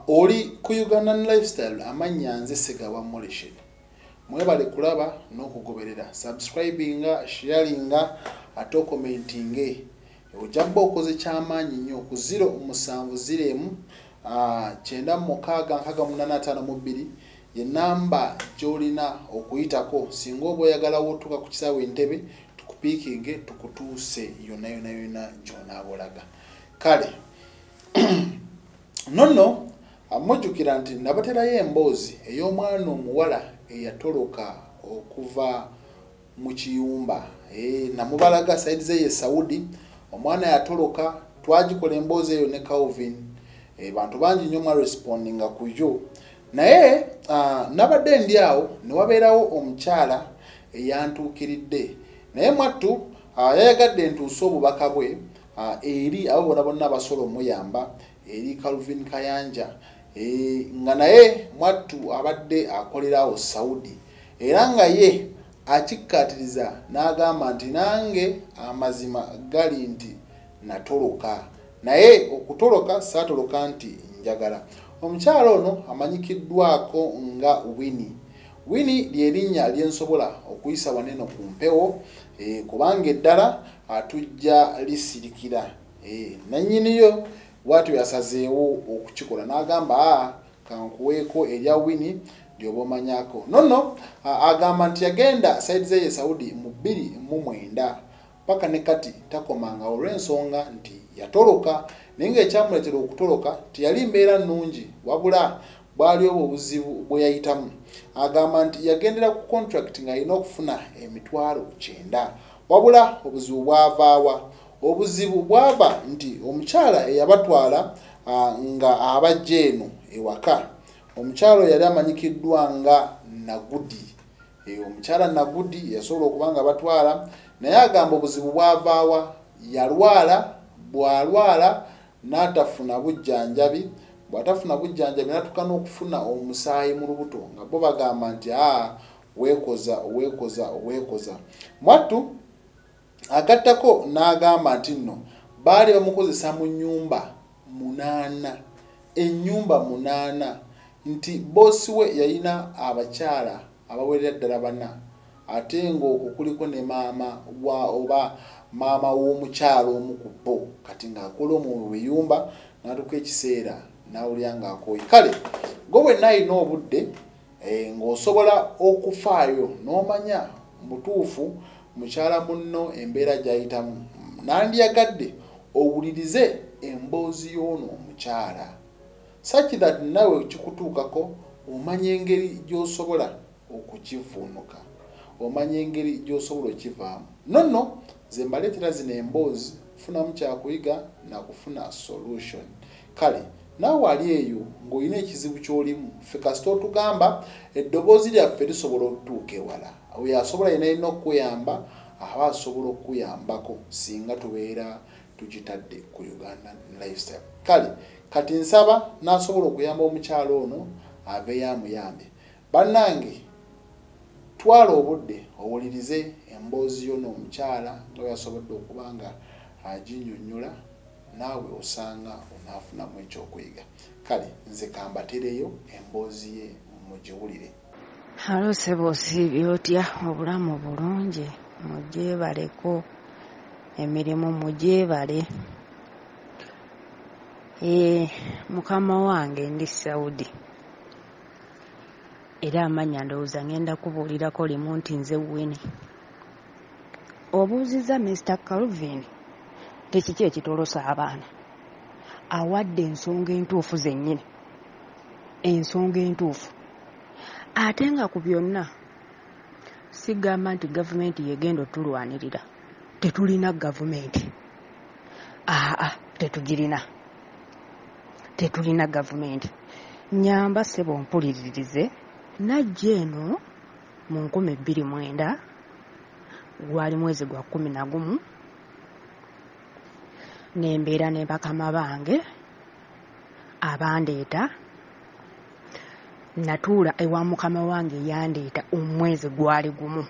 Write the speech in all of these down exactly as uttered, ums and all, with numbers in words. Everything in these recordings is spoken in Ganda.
oli ku Ugandan Lifestyle amanya nze Segawa Moleshe. Mwebale kulaba n'okugoberera, subscribinga, sharinga, ato commentinga. Ojjamba okoze kyamaanyi nnyo ku zero musanvu zero emu kyenda mukaaga nkaaga munaana ataano mu bbiri ye namba gy'olina okuyitako singa oba oyagala wotuka ku kisaawe Entebbe tukupiikinge tukutuuse yonna yonna yonna gy'onaabolaga. Kale nonno amujjukira nti nabaterayo emboozi ey'omwana omuwala eyatoloka okuva mu kiyumba e, namubalaga saidi ze ye Saudi. Omwana yatoloka twagikola emboozi eyo ne Calvin e, bantu bangi nnyo mwa respondinga kuyo naye uh, nabadde ndi awo ne wabeerawo omukyala eyantuukiridde naye mwattu uh, yayagadde ntuuse obubaka bwe uh, eri abo bonna bonna abasobola omuyamba eri Calvin Kayanja e, nga naye mwattu abadde akolerawo Saudi era nga ye akikkaatiriza n'agamba nti nange amazima gali nti natoloka naye okutoloka saatoloka nti njagala. Omukyala ono amanyikiddwako nga Winnie. Winnie lyerinnya lyensobola okuyisa waneno ku mpewo e, kubanga eddala atujja lisirikira e, nannyiniyo bwatyo yasazeewo okukikola n'agamba a kankuweeko erya Winnie lyoba omanyako. Nonno agamba nti yagenda saidi ze ye Saudi mu bbiri mu mwenda paka ne kati takomanga olw'ensonga nti yatoloka naye ng'ekyamuleetera okutoloka teyali mbeera nnungi wabula bwali obwo obuzibu bwe yayitamu. Agamba nti yagendera ku contract ng'alina okufuna emitwalo kyenda wabula obuzibu bwavaawa. Obuzibu bwava nti omukyala eyabatwala nga abajja eno ewaka omukyalo yali amanyikiddwa nga Nagudi. E, omukyala Nagudi yasobola okuba nga batwala naye agamba obuzibu bwavaawa yalwala bwalwala n'atafuna bujjanjabi bw'atafuna bujjanjabi n'atuuka n'okufuna omusaayi mu lubuto nga bo bagamba nti aa weekoza weekoza weekoza. Mwattu agattako n'agamba nti nno baali bamukozesa mu nnyumba munaana ennyumba munaana nti boosi we yalina abakyala abawerera ddala bana ate ng'okwo kuliko ne maama wa oba maama w'omukyala omu ku bo kati ng'akola mu biyumba n'atuuka ekiseera n'awulira ng'akooye. Kale gwe bwenna alina obudde e, ng'osobola okufaayo n'omanya mutuufu mukyala munno embeera gy'ayitamu nandyagadde owulirize emboozi y'ono omukyala such that nawe kikutuukako omanya engeri gy'osobola okukivuunuka omanya engeri gy'osobola okivaamu. Nonno ze mbaleetera zino emboozi funamu kyakuyiga nakufuna solution. Kale naawe ali eyo ng'olina ekizibu ky'olimu ffe kasita otugamba eddoboozi lyaffe lisobola okutuuka ewala oyo asobola yena alina okukuyamba aba asobola okukuyambako singa tubeera tugitadde ku Ugandan Lifestyle. Kale kati nsaba n'asobola okuyamba omukyala ono abeeyo amuyambe. Bannange twala obudde owulirize emboozi y'ono omukyala nga yasobodde okuba nga aginnyonnyola naawe osanga onaafunamu ekyokuyiga. Kale nze kambatereyo emboozi ye mugiwulire. Halo Sebosi byotya obulamu bulungi mugyebaleko emirimu mugyebale. E, mukama wange ndi Saudi era amanya ndowooza ngenda kubuulirako limu nti nze Winnie. Obuuziza mister Calvin tekiki ekitolosa abaana awadde ensonga entuufu zennyini ensonga entuufu ate nga ku byonna sigamba nti gavumenti yegenda otulwanirira tetulina gavumenti aa tetugirina tetulina gavumenti. Nyamba sebo mpuliririze najja eno mu nkumi bbiri mwenda gwali mwezi gwa kumi na gumu nembeera ne bakama bange abandeeta natuula ewa mukama wange yandeeta omwezi gwali gumu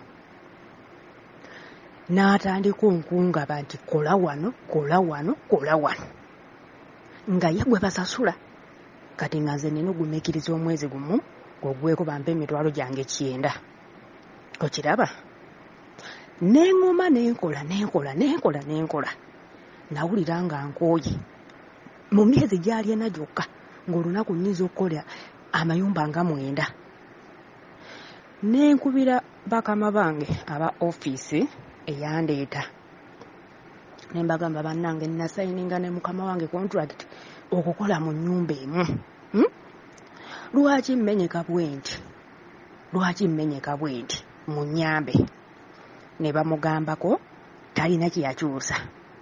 n'atandika onkungaba nti kola wano kola wano kola wano nga ye gwe basasula kati nga nze nina ogumiikiriza omwezi gumu gw'ogweko bampe emitwalo gyange kyenda. Okiraba? N'eŋŋoma n'enkola n'enkola n'enkola n'enkola nawulira nga nkooye mu myezi gyali ena gyokka ng'olunaku nnyinza okukola amayumba nga mwenda. N'enkubira bakama bange aba ofiisi eyandeeta ne mbagamba bannange nasayininga ne mukama wange contract okukola mu nnyumba emu. Hmm? Lwaki mmenyeka bwenti? Lwaki mmenyeka bwenti? Munnyambe. Ne bamugambako talina kyeyakyusa.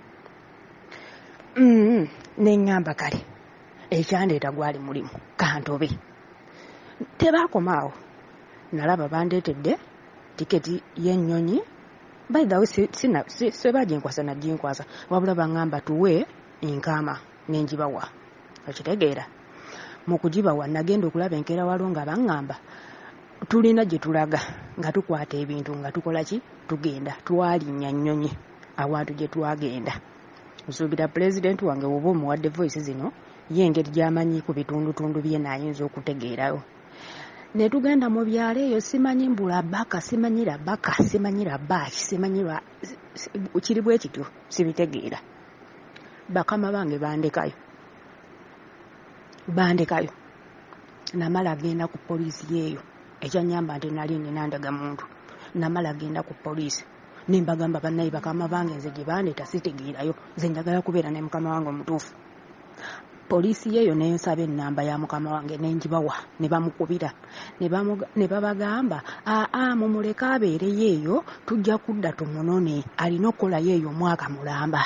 Mm, ne ŋŋamba kale ekyandeeta gwali mulimu kantobe. Tebaakomaawo. Nalaba bandeetedde tiketi y'ennyonyi. By the way, sina sebaginkwasa naginkwasa wabula baŋŋamba tuwe enkama n'engibawa. Okitegeera? Mu kugibawa nagenda okulaba enkeera waliwo nga baŋŋamba tulina gye tulaga nga tukwata ebintu nga tukola ki tugenda twalinnya nnyonyi awantu gye twagenda. Nsuubira pulezidenti wange woba omuwadde voice zino ye engeri gy'amanyi ku bitundutundu bye naayinza okutegeerayo. Ne tugenda mu byalo eyo simanyi mbula baka simanyira baka simanyira baaki simanyirwa kiri bwe kityo sibitegeera. Bakama bange bandekayo bandekayo namala agenda ku poliisi yeeyo ekyanyamba nti nali nina ndagamuntu. Namala agenda ku poliisi nembagamba bannaye bakama bange nze gye bandeeta sitegeerayo nze njagala kubeera ne mukama wange omutuufu. Poliisi yeeyo nensaba ennamba ya mukama wange nengibawa ne bamukubira ne babagamba aa mumuleke abeere yeeyo tujja kudda tumunone alina okukola yeeyo omwaka mulamba.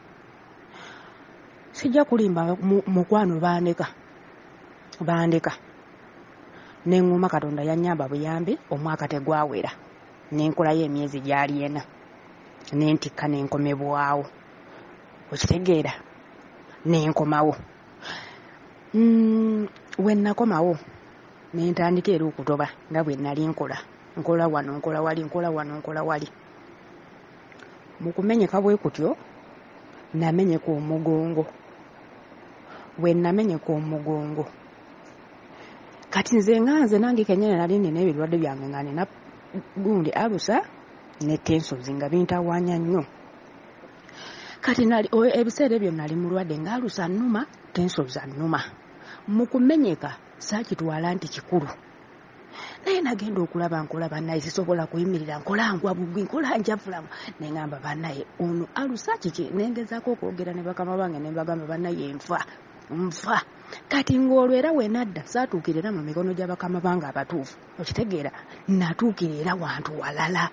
Sijja kulimba mukwano bandeka bandeka neŋŋuma Katonda yannyamba buyambi omwaka tegwawera nenkolayo emyezi gyali ena nentikka nenkomebwawo. Okitegeera? Nenkomawo. Mm, we nakomawo nentandika era okutoba nga bwe nali nkola nkola wano nkola wali nkola wano nkola wali. Mu kumenyeka bwe kutyo namenyeka omugongo. We namenyeka omugongo kati nze nga nze nange kenyine nali nina ebirwadde byange nga nina gundi alusa ne tensozi nga bintawaanya nnyo. Kati nali ebiseera ebyo nali mulwadde nga alusa nnuma tensozi annuma. Mu kumenyeka saakitwala nti kikulu naye nagenda okulaba nkola bannaye sisobola kuyimirira nkola ngwa bugwi nkola njavulamu neŋŋamba bannaye ono alusa kiki nengezaako okwogera ne bakama bange ne bagamba bannaye nfa nfa. Kati ng'olwo era we nadda saatuukira era mu mikono gya bakama bange abatuufu. Okitegeera? Natuukira era wantu walala.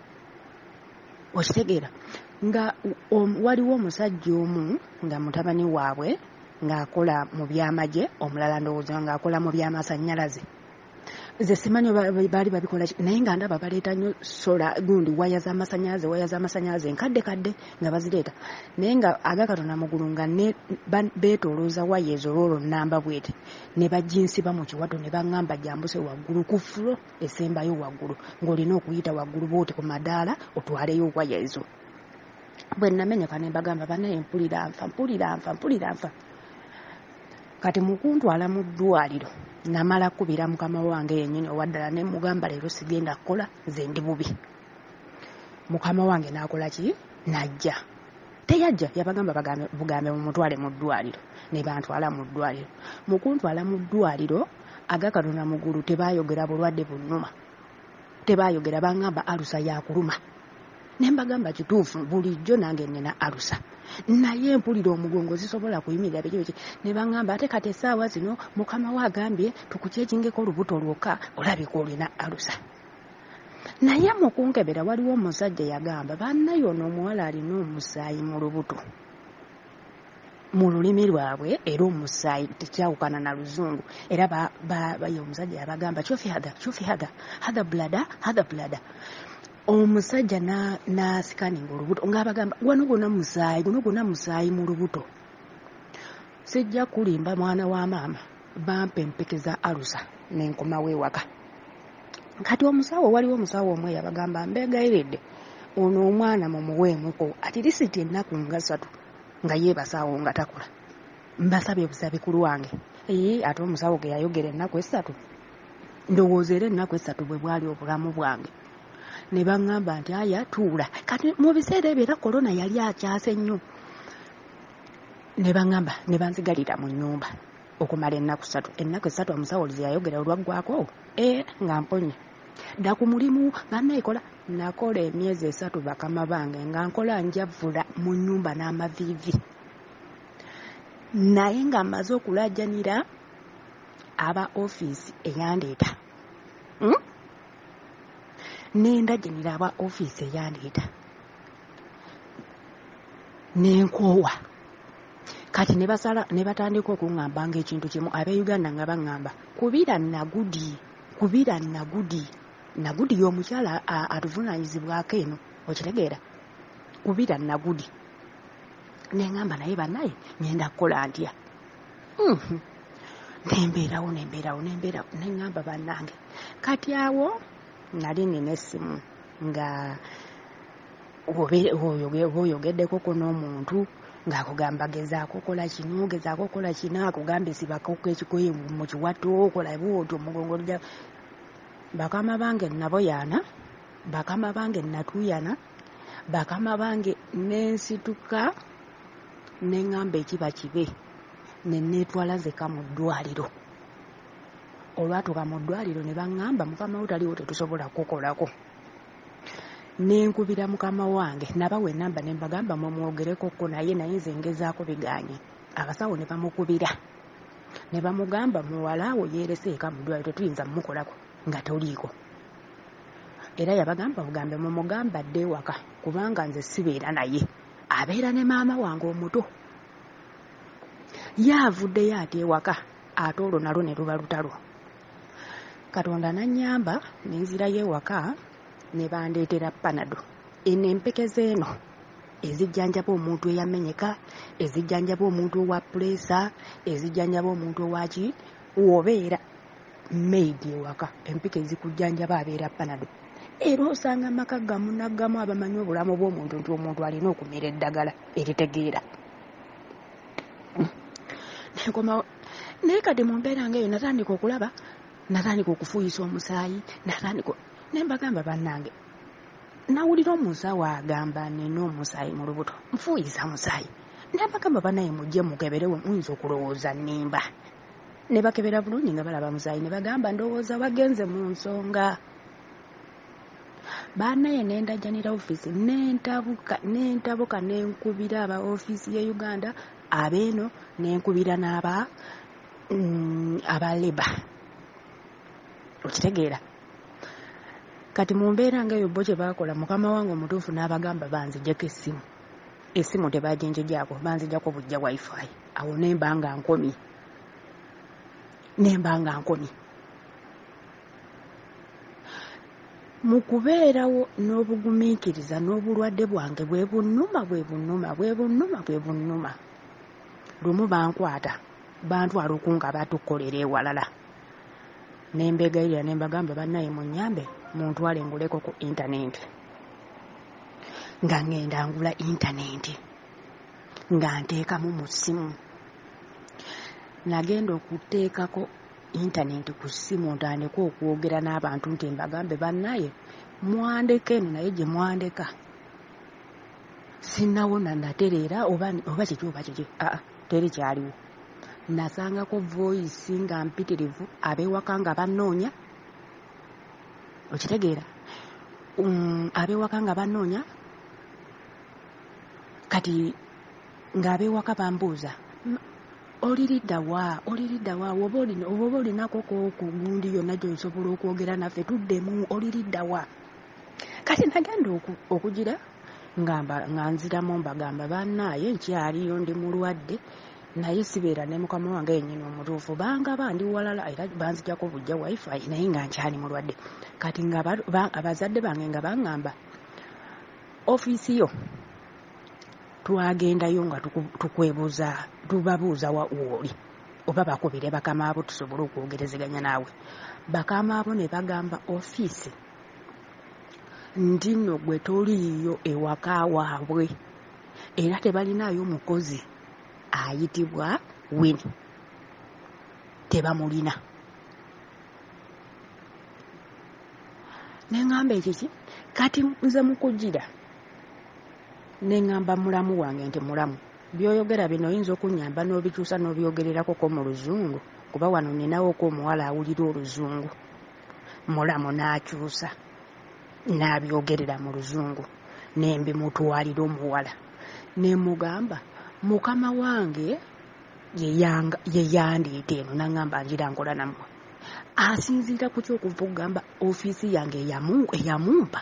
Okitegeera? Nga waliwo omusajja omu nga mutabani waabwe ng'akola mu byamagye omulala ndowooza ng'akola mu byamasannyalaze. Nze simanyi baali babikola naye nga ndaba baleeta nnyo sola gundi waya z'amasannyalaze waya z'amasannyalaze enkadde kadde nga bazireeta naye nga agakatonda mugulu nga beetoolooza waya ezo loolo nnamba bwete ne baginsiba mu kiwato ne baŋŋamba gyambuse waggulu ku fulo esembayo waggulu ng'olina okuyita waggulu bwoti ku madaala otwaleyo waya ezo. Bwe namenyeka ne mbagamba bannaye mpulira nfa mpulira nfa mpulira nfa. Kati mu kuntwala mu ddwaliro namala kubira mukama wange yennyini owaddala ne mugamba leero sigenda kukola nze ndi bubi. Mukama wange n'akola ki? Najja. Teyajja yabagamba bagambe bugambe mumutwale mu ddwaliro ne bantwala mu ddwaliro. Mu kuntwala mu ddwaliro agakatonda mugulu tebaayogera bulwadde bunnuma. Tebaayogera baŋŋamba alusa yakuluma. Ne mbagamba kituufu bulijjo nange nina alusa. Naye mpulira omugongo zisobola kuyimirira biki biki ne baŋŋamba ate kati essaawa zino mukama we agambye tukukyekingeko olubuto lwokka olabika olina alusa. Naye mu kunkebera waliwo omusajja yagamba bannaye ono omuwala alina omusaayi mu lubuto mu lulimi lwabwe era omusaayi tekyawukana na luzungu era baye omusajja yabagamba kyofi hadha kyofi hadha hadha blada hadha blada. Omusajja n'asikaninga olubuto ng'abagamba wano gonna musaayi guno gonna musaayi mu lubuto. Sijja kulimba mwana wa maama bampa empeke za alusa n'enkomawo ewaka. Kati omusawo waliwo omusawo omwe yabagamba mbeegayiridde ono omwana mumuweemuko atirisiti ennaku nga ssatu nga yeebasaawo nga takola. Mbasabye busabe ku lwange ee ate omusawo ge yayogera ennaku essatu ndowooza era ennaku essatu bwe bwali obulamu bwange ne baŋŋamba nti aya tuula kati mu biseera ebyo era korona yali akyase nnyo ne baŋŋamba ne banzigalira mu nnyumba okumala ennaku ssatu ennaku essatu omusawo ze yayogera olwaggwako ee nga mponye dda ku mulimu nga nayikola nakola emyezi esatu bakama bange nga nkola njavula mu nnyumba n'amaviivi naye nga mmaze okulajjanira aba ofiisi eyandeeta hmm? nendajjanira aba ofiisi eyandeeta nenkoowa kati ne basala ne batandika okuŋŋamba ng'ekintu kimu ab'Uganda nga baŋŋamba kubira nagudi kubira nagudi nagudi y'omukyala atuvunaanyizibwako eno okitegeera kubira nagudi neŋŋamba naye bannaye ngenda kukola ntya nembeerawo nembeerawo nembeerawo neŋŋamba bannange kati awo nali nina essimu nga oyogeddeko n'omuntu ng'akugamba gezaako kola kino gezaako kola kino akugamba esibako ekikoye mu kiwato kola bwotyo omugongo lya bakama bange naboyaana bakama bange natuyana bakama bange nensituka neŋŋamba ekiba kibe ne neetwala zeka mu ddwaliro olwatuuka mu ddwaliro ne baŋŋamba mukama wo taliwo tetusobola kukolako nenkubira mukama wange nabawa enamba ne mbagamba mumwogerekoko naye naye nze ngezaako biganye abasawo ne bamukubira ne bamugamba muwalaawo yeerese eka mu ddwaliro tetuyinza mumukolako nga toliiko era yabagamba bugambe mumugamba dde ewaka kubanga nze sibeera naye abeera ne maama wange omuto yaavuddeyo ati ewaka ate olwo nalwo ne luba lutalo katonda nannyamba nenzirayo ewaka ne bandeetera panado eno empekeze eno ezijjanjaba omuntu eyamenyeka ezijjanjaba omuntu owa pulesa ezijjanjaba omuntu owaki wobeera maidi ewaka empika ezikujjanjaba abeera panado era osanga amaka gamu naggamu abamanyi obulamu bw'omuntu nti omuntu alina okumira eddagala eritegeera nekomawo naye kati mu mbeera ngaeyo natandika okulaba natandika okufuuyisa omusaayi natandika nembagamba bannange nawulira omusawo agamba nina omusaayi mu lubuto nfuuyisa musaayi nembagamba bannaye mujje mukeberewo muyinza okulowooza nnimba ne bakebera bulungi nga balaba musaayi ne bagamba ndowooza wagenze mu nsonga bannaye nendajjanira ofiisi nentabuka nentabuka nenkubira aba ofiisi ye Uganda abeeno nenkubira n'aba mm, aba leba okitegeera kati mu mbeera ngaeyo bo kye baakola mukama wange omutuufu n'abagamba banzijjako essimu essimu tebaginjigyako banzijjako bujja wifi awo nemba nga nkomi nemba nga nkomi mu kubeerawo n'obugumiikiriza n'obulwadde bwange bwe bunnuma bwe bunnuma bwe bunnuma bwe bunnuma lumu bankwata bantwala okunga batukolera ewalala nembegayirira nembagamba bannaye munnyambe muntwale nguleko ku intaneti nga ngenda ngula intaneti nga nteekamu mu ssimu nagenda okuteekako intaneti ku ssimu ntandika okwogera n'abantu nti mbagambe bannaye mwandeka eno naye gye mwandeka sinnawona natereera oba oba kiki oba kiki aa teri kyaliwo nasangako voice nga mpitirivu abewaka nga bannoonya okitegeera um, abewaka nga bannoonya kati ng'abewaka bambuuza oliridda wa oliridda wa oba olinako ku gundi yonna gy'osobola okwogera naffe tuddemu oliridda wa kati nagenda okugira nga nziramu mbagamba bannaaye nkyaliyo ndi mulwadde naye sibeera ne mukama wange yennyini omutuufu banga bandi walala era banzijjako bujja wifi naye nga nkyali mulwadde kati nga abazadde bange nga baŋŋamba ofiisi yo twagendayo nga tukwebuuza tubabuuza wa woli oba bakubire bakama abo tusobole okwogerezeganya naawe bakama abo ne bagamba ofiisi nti nno gwe toliiyo ewaka waabwe era tebalinaayo mukozi ayitibwa Wini tebamulina. Neŋŋamba ekiki kati nze mukugira neŋŋamba mulamu wange nti mulamu byoyogera bino oyinza okunnyamba n'obikyusa n'obyogererako ko mu luzungu kuba wano ninawo ko omuwala awulira oluzungu. Mulamu n'akyusa n'abyogerera mu luzungu nembimutwalira omuwala nemugamba mukama wange ye yandeeta eno naŋŋamba ngira nkola nammwe asinziira ku kyokuva okugamba ofiisi yange eyamumpa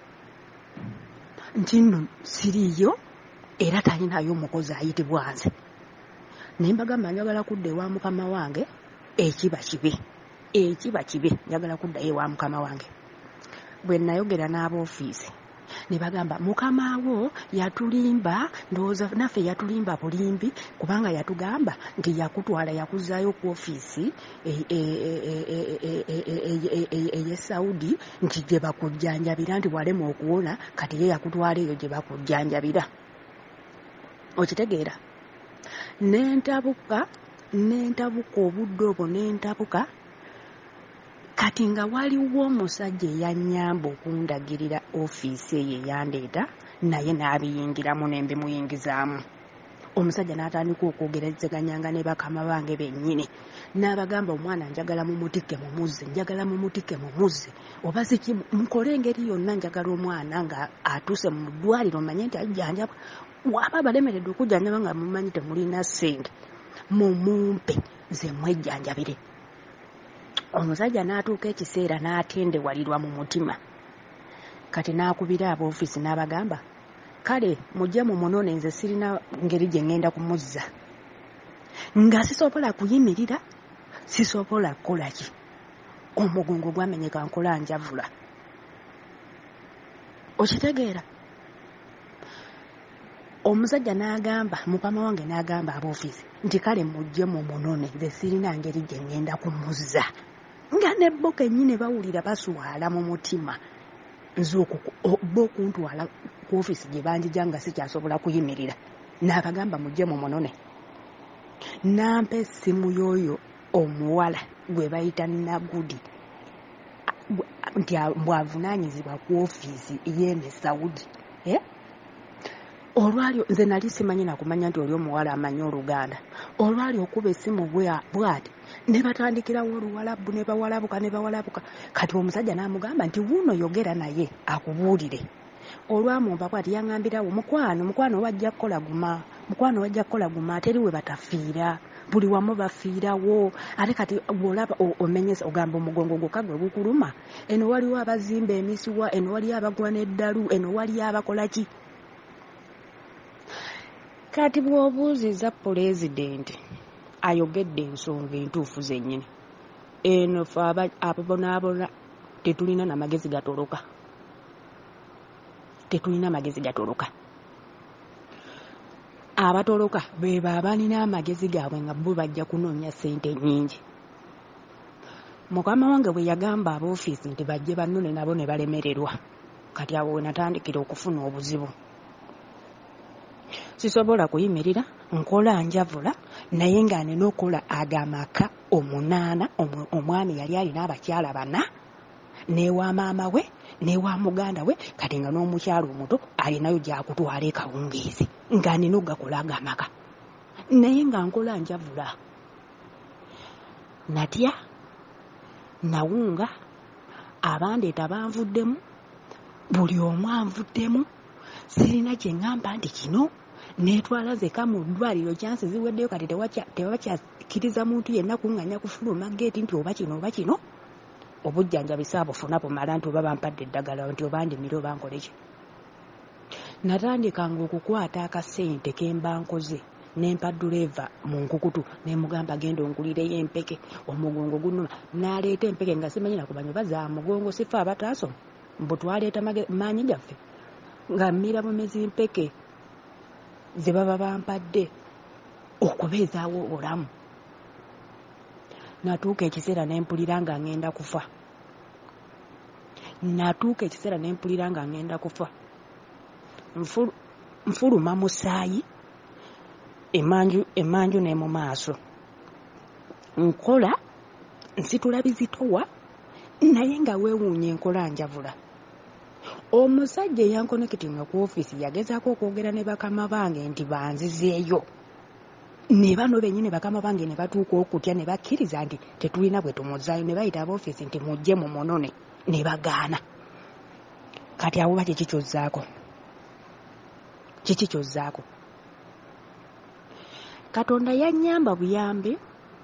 nti nno siriyo era talinayo omukozi ayitibwa nze. Naye mbagamba njagala kudda ewa mukama wange ekiba kibe ekiba kibe njagala kuddayo ewa mukama wange. Bwe nayogera n'ab'ofiisi ne bagamba mukama wo yatulimba ndowooza naffe yatulimba bulimbi kubanga yatugamba nti yakutwala yakuzaayo ku ofiisi eye Saudi nti gye bakujjanjabira nti walema okuwona kati ye yakutwala eyo gye bakujjanjabira. Okitegeera? Nentabuka nentabuka obudde obwo nentabuka kati nga waliwo omusajja eyanyamba okundagirira ofiisi eyo eyandeeta naye n'abiyingiramu nembimuyingizaamu. Omusajja n'atandika okwogerezeganyanga ne bakama bange bennyini n'abagamba omwana njagala mumutikke mu muzzi njagala mumutikke mu muzzi oba siki mukole engeri yonna njagala omwana nga atuuse mu ddwaliro manye nti ajjanjabwa waba balemeredde okujjanjaba nga mumanyi temulina ssente mumumpe nze mwejjanjabire. Omusajja n'atuuka ekiseera n'atendewalirwa mu mutima kati n'akubira ab'ofiisi n'abagamba kale mujje mu munone nze sirina ngeri gye ŋŋenda kumuzza nga sisobola kuyimirira sisobola kukola ki omugongo gwamenyeka nkola njavula. Okitegeera? Omusajja n'agamba mukama wange n'agamba ab'ofiisi nti kale mujje mu munone nze sirina ngeri gye ŋŋenda kumuzza nga ne bo kennyini bawulira baswala mu mutima nze bo okuntwala ku ofiisi gye banjija nga sikyasobola kuyimirira. N'abagamba mujje mu munone nampa essimu y'oyo omuwala gwe bayita Nagudi nti bwavunaanyizibwa ku ofiisi y'ene Saudi. Olwali nze nali simanyi nakumanya nti oli omuwala amanyi Oluganda. Olwali okuba essimu bw'ati ne batandikirawo Oluwalabu ne bawalabuka ne bawalabuka kati omusajja n'amugamba nti wuuno yogera naye akubuulire. Olwamumpa bw'ati yaŋŋambirawo mukwano mukwano wajja kukola guma mukwano wajja kukola guma teri we batafiira buli wamu bafiirawo ate kati bw'olaba omenyesa ogamba omugongo gwokka gwe gukuluma eno waliwo abazimba emisuwa eno waliyo abagwa n'eddalu eno waliyo abakola ki. Kati bw'obuuziza pulezidenti ayogedde ensonga entuufu zennyini eno fe abonaabona tetulina na magezi gatoloka tetulina magezi gatoloka. Abatoloka be baabalina amagezi gaabwe nga bo bajja kunoonya ssente nnyingi. Mukama wange bwe yagamba ab'ofiisi nti bajje bannone nabo ne balemererwa kati awo we natandikira okufuna obuzibu. Sisobola kuyimirira nkola njavula naye nga nina okola agamaka omunaana omwami yali alina abakyala bana newa maama we newa muganda we kati nga n'omukyalo omuto alinayo gyakutwala ekawungeezi nga nina ogakola agamaka naye nga nkola njavula. Natya nawunga abandeeta banvuddemu buli omu anvuddemu sirina kye ŋŋamba nti kino netwala zeka mu ddwaliro kyansi ziweddeyo kati tewakyakkiriza muntu yenna kuŋŋanya kufuluma geeti nti oba kino oba kino obujjanjabi saabufuna bumala nti oba bampadde eddagala nti oba ndimire oba nkole ki. Natandikanga okukwata akasente ke mba nkoze nempa duleeva mu nkukutu nemugamba genda ongulireyo empeke omugongo gunuma n'aleeta empeke nga simanyi nakumanya oba za mugongo sifa abataasoma mbu twaleeta maanyi gaffe nga mmira bumezi mpeke ze baba bampadde okubeezaawo obulamu. Natuuka ekiseera nempulira nga ngenda kufa natuuka ekiseera nempulira nga ngenda kufa nfuluma musaayi emanju emanju ne mu maaso nkola nsitula bizitowa naye nga weewuunya enkola njavula. Omusajja eyankonekitinga ku ofiisi yagezaako okwogera ne bakama bange nti banzizeeyo. Ne bano bennyini bakama bange ne batuuka okutya ne bakkiriza nti tetulina bwe tumuzaayo, ne bayita ab'ofiisi nti mujje mu munone, ne bagaana. Kati awo ba kiki kyozzaako? Kiki kyozzaako? Katonda yannyamba buyambi.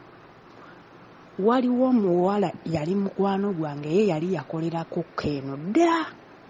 Waliwo omuwala yali mukwano gwange, ye yali yakolerako keeno dda,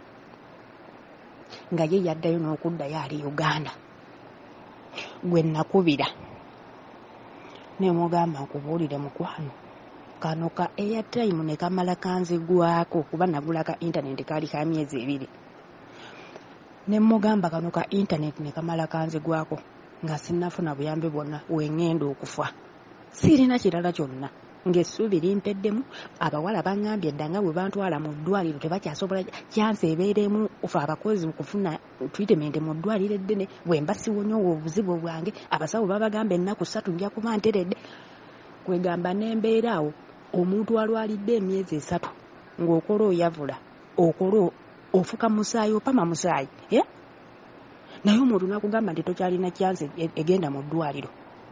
nga ye yaddayo n'okuddayo ali Uganda. Gwe nakubira ne mugamba nkubuulire mukwano, kano ka airtime ne kamala kanzigwako kuba nagula ka internet kaali ka myezi ebiri. Ne mugamba kano ka internet ne kamala kanzigwako nga sinnafuna buyambi bwonna wengenda okufa. Sirina kirala kyonna. Ng'essuubi limpeddemu. Abawala baŋŋambye dda nga bwe bantwala mu ddwaliro tebakyasobola kyansi ebeeremu ofa abakozi okufuna treatment mu ddwaliro eddene. Bwe mba siwonyowa obuzibu bwange abasawo babagamba ennaku ssatu nja kuba nteredde. Kwegamba n'embeera awo omuntu alwalidde emyezi esatu ng'okola oyavula, okola ofuka musaayi, opama musaayi. Yeah? Naye omuntu nakugamba nti tokyalina kyansi egenda mu ddwaliro.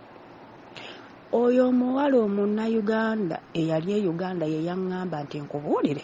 Oyo omuwala omunnayuganda eyali e Uganda ye yaŋŋamba nti nkubuulire,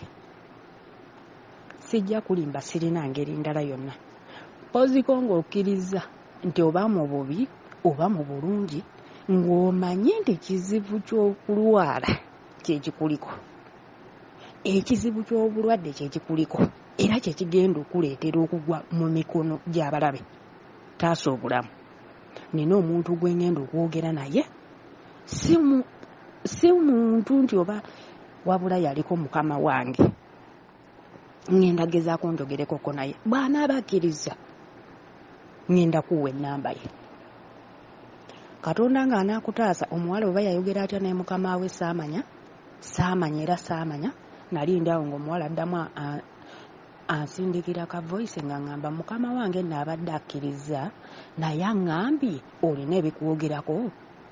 sijja kulimba, sirina ngeri ndala yonna. Oziko ng'okkiriza nti oba mu bubi oba mu bulungi ng'omanyi nti kizibu ky'okulwala kyekikuliko, ekizibu ky'obulwadde kyekikuliko, era kyekigenda okuleetera okugwa mu mikono gy'abalabe. Taasa obulamu. Nina omuntu gwe ngenda okwogera naye, si mu si muntu nti oba wabula yaliko mukama wange. Ngenda gezaako njogerekoko naye. Bw'anaaba akkiriza ngenda kuwa ennamba ye. Katonda nga anaakutaasa omuwala oba yayogera atya ne mukama we saamanya, saamanya era saamanya. Nali ndawo ng'omuwala addamu ansindikira ka voice nga ngamba mukama wange naabadde akkiriza naye aŋŋambye olina ebikuwogerako.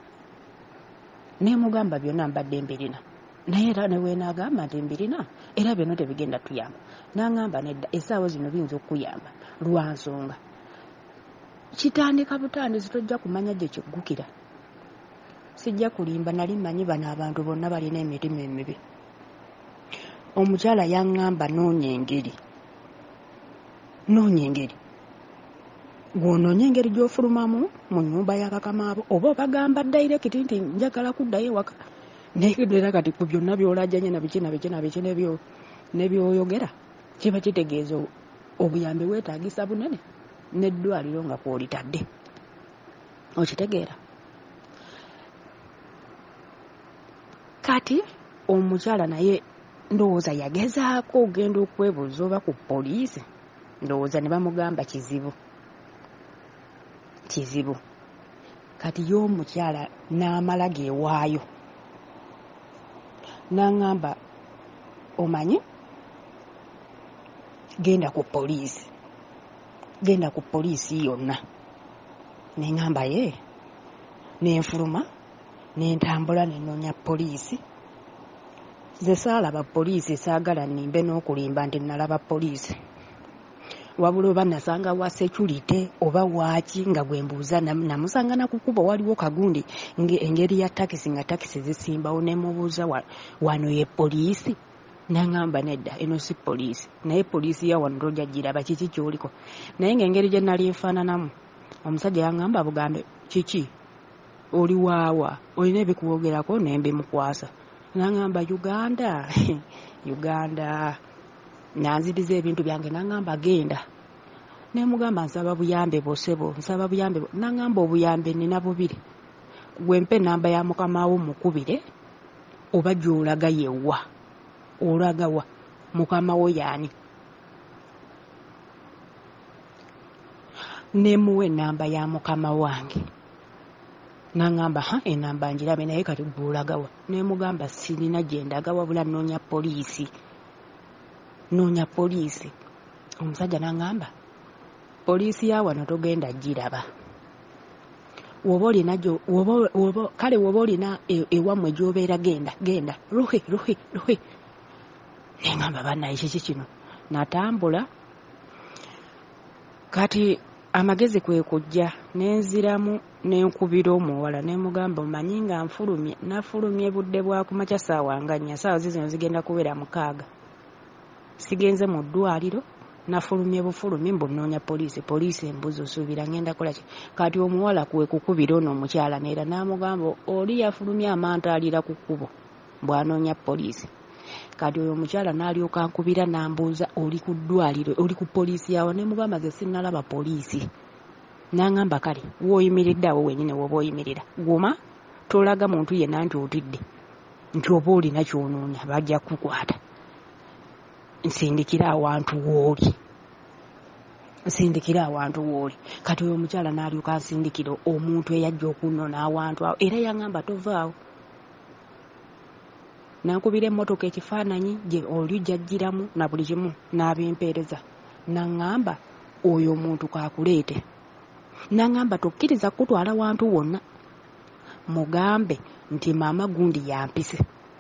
Ne mugamba byonna mbadde mbirina. Naye era ne we naagamba nti mbirina era byonna tebigenda tuyamba. N'aŋŋamba nedda, essaawa zino biyinza okukuyamba lwa nsonga kitandika butandisi tojja kumanya gye kiggukira. Sijja kulimba, nali mmanyi bano abantu bonna balina emitima emibi. Omukyala yaŋŋamba noonya engeri, noonya engeri. Gw'onoonya engeri gy'ofulumamu mu nnyumba ya bakama abo, oba obagamba direct nti njagala kuddayo ewaka. Naye era kati ku byonna by'olajjanye na biki na biki na biki n'ebyoyogera kiba kitegeeza obuyambi weetaagisa bunene n'eddwaliro nga kw'olitadde. Okitegeera? Kati omukyala naye ndowooza yagezaako ogenda okwebuuza oba ku poliisi, ndowooza ne bamugamba kizibu. Kizibu. Kati y'omukyala n'amala geewaayo. N'aŋŋamba omanyi, genda ku poliisi, genda ku poliisi yonna. Ne ŋŋamba ye, n'enfuluma, n'entambula ne nnoonya poliisi. Nze saalaba poliisi, saagala nnimbe n'okulimba nti nalaba poliisi. Wabula oba nasanga wa security oba waaki nga gwe mbuuza, namusanga na kukuba waliwo kagundi engeri ya takisi nga takisi zisimbawo, ne mubuuza wano ye poliisi. N'aŋŋamba nedda, eno si poliisi, naye poliisi ya wano tojja giraba, kiki ky'oliko. Naye ng'engeri gye nali nfaananamu, omusajja yaŋŋamba bugambe, kiki oli waawa, olina ebikuwogerako ne mbimukwasa. N'aŋŋamba Uganda, Uganda. Nanziriza ebintu byange, n'aŋŋamba genda. Ne mugamba nsaba buyambe bwosebo, nsaba buyambe. N'aŋŋamba obuyambe nina bubiri. Gwe mpe ennamba ya mukama wo mukubire, oba gy'olaga yewa. Olaga wa? Mukama wo yaani? Ne muwe ennamba ya mukama wange. N'aŋŋamba ha ennamba ngirabe, naye kati gw'olaga wa? Ne mugamba sirina gye ndaga wabula nnoonya poliisi. Noonya poliisi. Omusajja n'aŋŋamba poliisi ya wano togenda giraba, woba olina kale woba olina ewammwe gy'obeera genda genda ruhi ruhi ruhi neŋŋamba bannaye kiki kino natambula kati amagezi kwe kujja nenziramu nenkubira omuwala nemugamba omanyi nga nfulumye nafulumye budde bwa kumakya saawa nga nnya saawa zizino zigenda kubeera mukaaga sigenze mu ddwaliro nafulumye bufulumi mbunoonya poliisi poliisi embuzi osuubira ngenda kolaki kati omuwala kwe kukubira ono omukyala neera namugamba oli yafulumye amanta alira ku kkubo bwanoonya poliisi kati oyo omukyala n'alyoka nkubira nambuuza oli ku ddwaliro oli ku poliisi yawo nemugamba ze sinnalaba poliisi nangamba kale wooyimiridde awo wenyine woba oyimirira guma tolaga muntu yenna nti otidde nti oba olina kyonoonya bajja kukwata nsindikira awantu wooli nsindikira awantu wooli kati oyo omukyala n'alyoka nsindikira omuntu eyajja okunona awantu awo era yangamba tovaawo nankubira emmotoka ekifaananyi gye oli jajjiramu na buli kimu n'abempeereza naŋŋamba oyo omuntu kakuleete naŋŋamba tokkiriza kutwala wantu wonna mugambe nti maama gundi yampise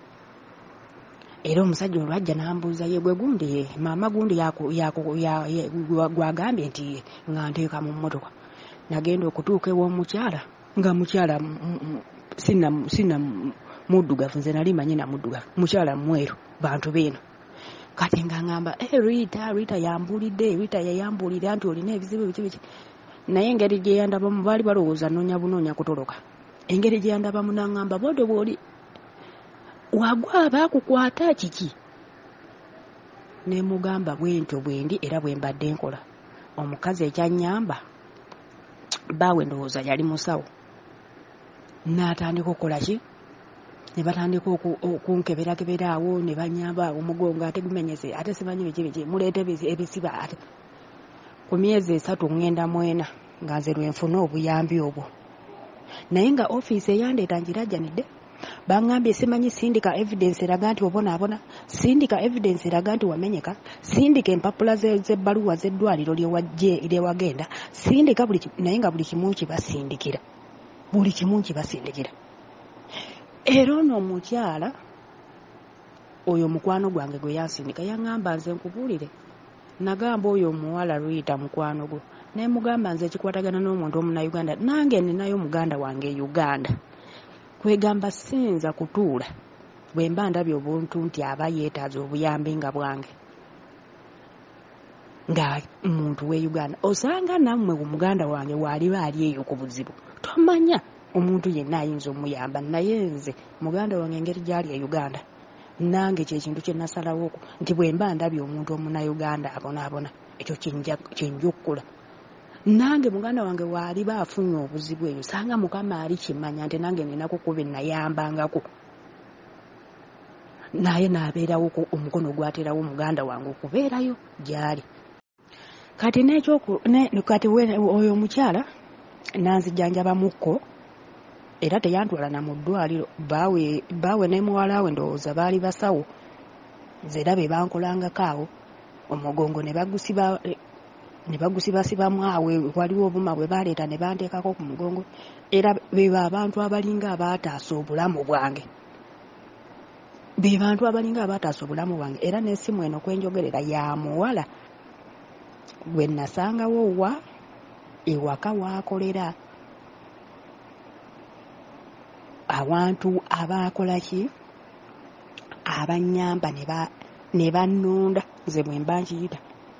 era omusajja olwajja n'ambuuza ye gwe gundi ye maama gundi gwagambye nti nga nteeka mu mmotoka nagenda okutuuka ew'omukyala nga mukyala sina muddugavu nze nali manyi na muddugavu mukyala mweru bantu beeno kati nga ngamba eh Rita Rita yambulidde Rita yayambulira nti olina ebizibu biki biki naye engeri gye yandabamu baali balowooza noonya bunoonya kutoloka engeri gye yandabamu nangamba bwode bwoli wagwa baakukwata kiki nemugamba bwentyo bwendi era bwe mbadde nkola omukazi ekyanyamba baawe ndowooza yali musawo n'atandika okukola ki ne batandika okunkeberakebera awo ne banyamba omugongo ate gumenyese ate simanyi biki biki muleete ebisiba ate ku myezi esatu ngenda mwena nga nze lwenfuna obuyambi obwo naye nga ofiisi eyandeeta ngirajjanidde bangambye simanyi sindika evidence eraga nti obonaabona sindika evidence eraga nti wamenyeka sindika empapula z'ebbaluwa z'eddwaliro lyewagenda sindika buli naye nga buli kimu kibasindikira buli kimu kibasindikira era ono omukyala oyo mukwano gwange gwe yansindika yaŋŋamba nze nkubuulire nagamba oyo omuwala Ruyita mukwano gwo nemugamba nze ekikwatagana n'omuntu omunayuganda nange ninayo muganda wange e Uganda kwegamba sinza kutuula bwe mba ndabye obuntu nti aba yeetaaza obuyambi nga bwange nga muntu w'e Uganda osanga nammwe muganda wange waaliba ali eyo ku buzibu tomanya omuntu yenna ayinza omuyamba naye nze muganda wange engeri gy'ali e Uganda nange kyekintu kye nasalawo nti bwe mba ndabye omuntu omunayuganda abonaabona ekyo kyenja okukola nange muganda wange waaliba afunye obuzibu eyo sanga mukama ali kimanya nti nange ninaku kuba nayambangako naye n'abeerawo omukono gwaterawo muganda wange okubeerayo gyali kati nekati oyo omukyala nanzijjanjabamukko era teyantwala na mu ddwaliro baawe ne muwala we ndowooza baali basawo nze era be bankolangako awo omugongo ne bagusiba ne bagusibasibamu awe waliwo obuma bwe baleeta ne banteekako ku mugongo era beba abantu abalinga abaataasa obulamu bwange be bantu abalinga abaataasa obulamu bwange era n'essimu eno kwenjogerera ya muwala gwe nasangawo wa ewaka waakolera awantu abaakola ki abanyamba ne bannonda nze bwe mba nkiyita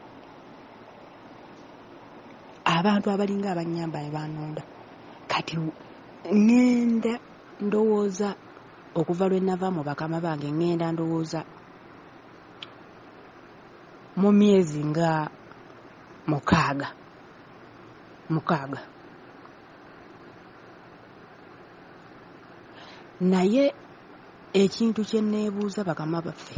abantu abalinga abanyamba ne bannonda kati ngenda ndowooza okuva lwe nava mu bakama bange ngenda ndowooza mu myezi nga mukaaga mukaaga naye ekintu kye neebuuza bakama baffe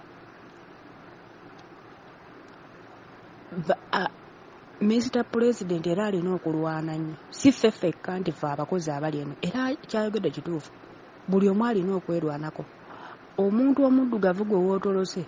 Mister President era alina okulwana nnyo si ffe ffekka nti ffe abakozi abali eno era kyayogedde kituufu buli omu alina okwerwanako omuntu omuddugavu gwe wootolose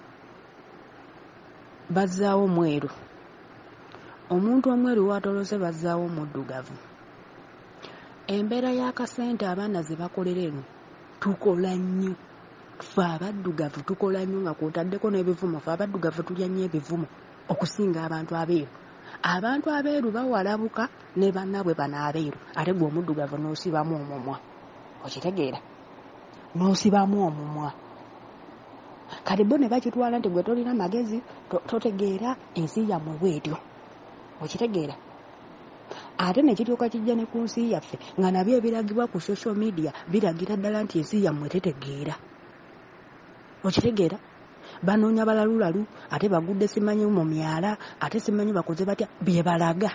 bazzaawo mweru omuntu omweru waatolose bazzaawo omuddugavu embeera y'akasente abaana ze bakolera eno tukola nnyo. Ffe abaddugavu tukola nnyo nga kwotaddeko n'ebivumo. Ffe abaddugavu tulya nnyo ebivumo okusinga abantu abeeru. Abantu abeeru bawalabuka ne bannaabwe bano abeeru, ate gwe omuddugavu n'osibamu omumwa. Okitegeera? N'osibamu omumwa. Kati bo ne bakitwala nti gwe tolina magezi, totegeera ensi yammwe bw'etyo. Okitegeera? Ate ne kiryoka kijja ne ku nsi yaffe nga nabyo ebiragibwa ku social media biragira ddala nti ensi yammwe tetegeera. Okitegeera? Banoonya balalulalu, ate bagudde simanyi mu myala, ate simanyi bakoze batya, bye balaga.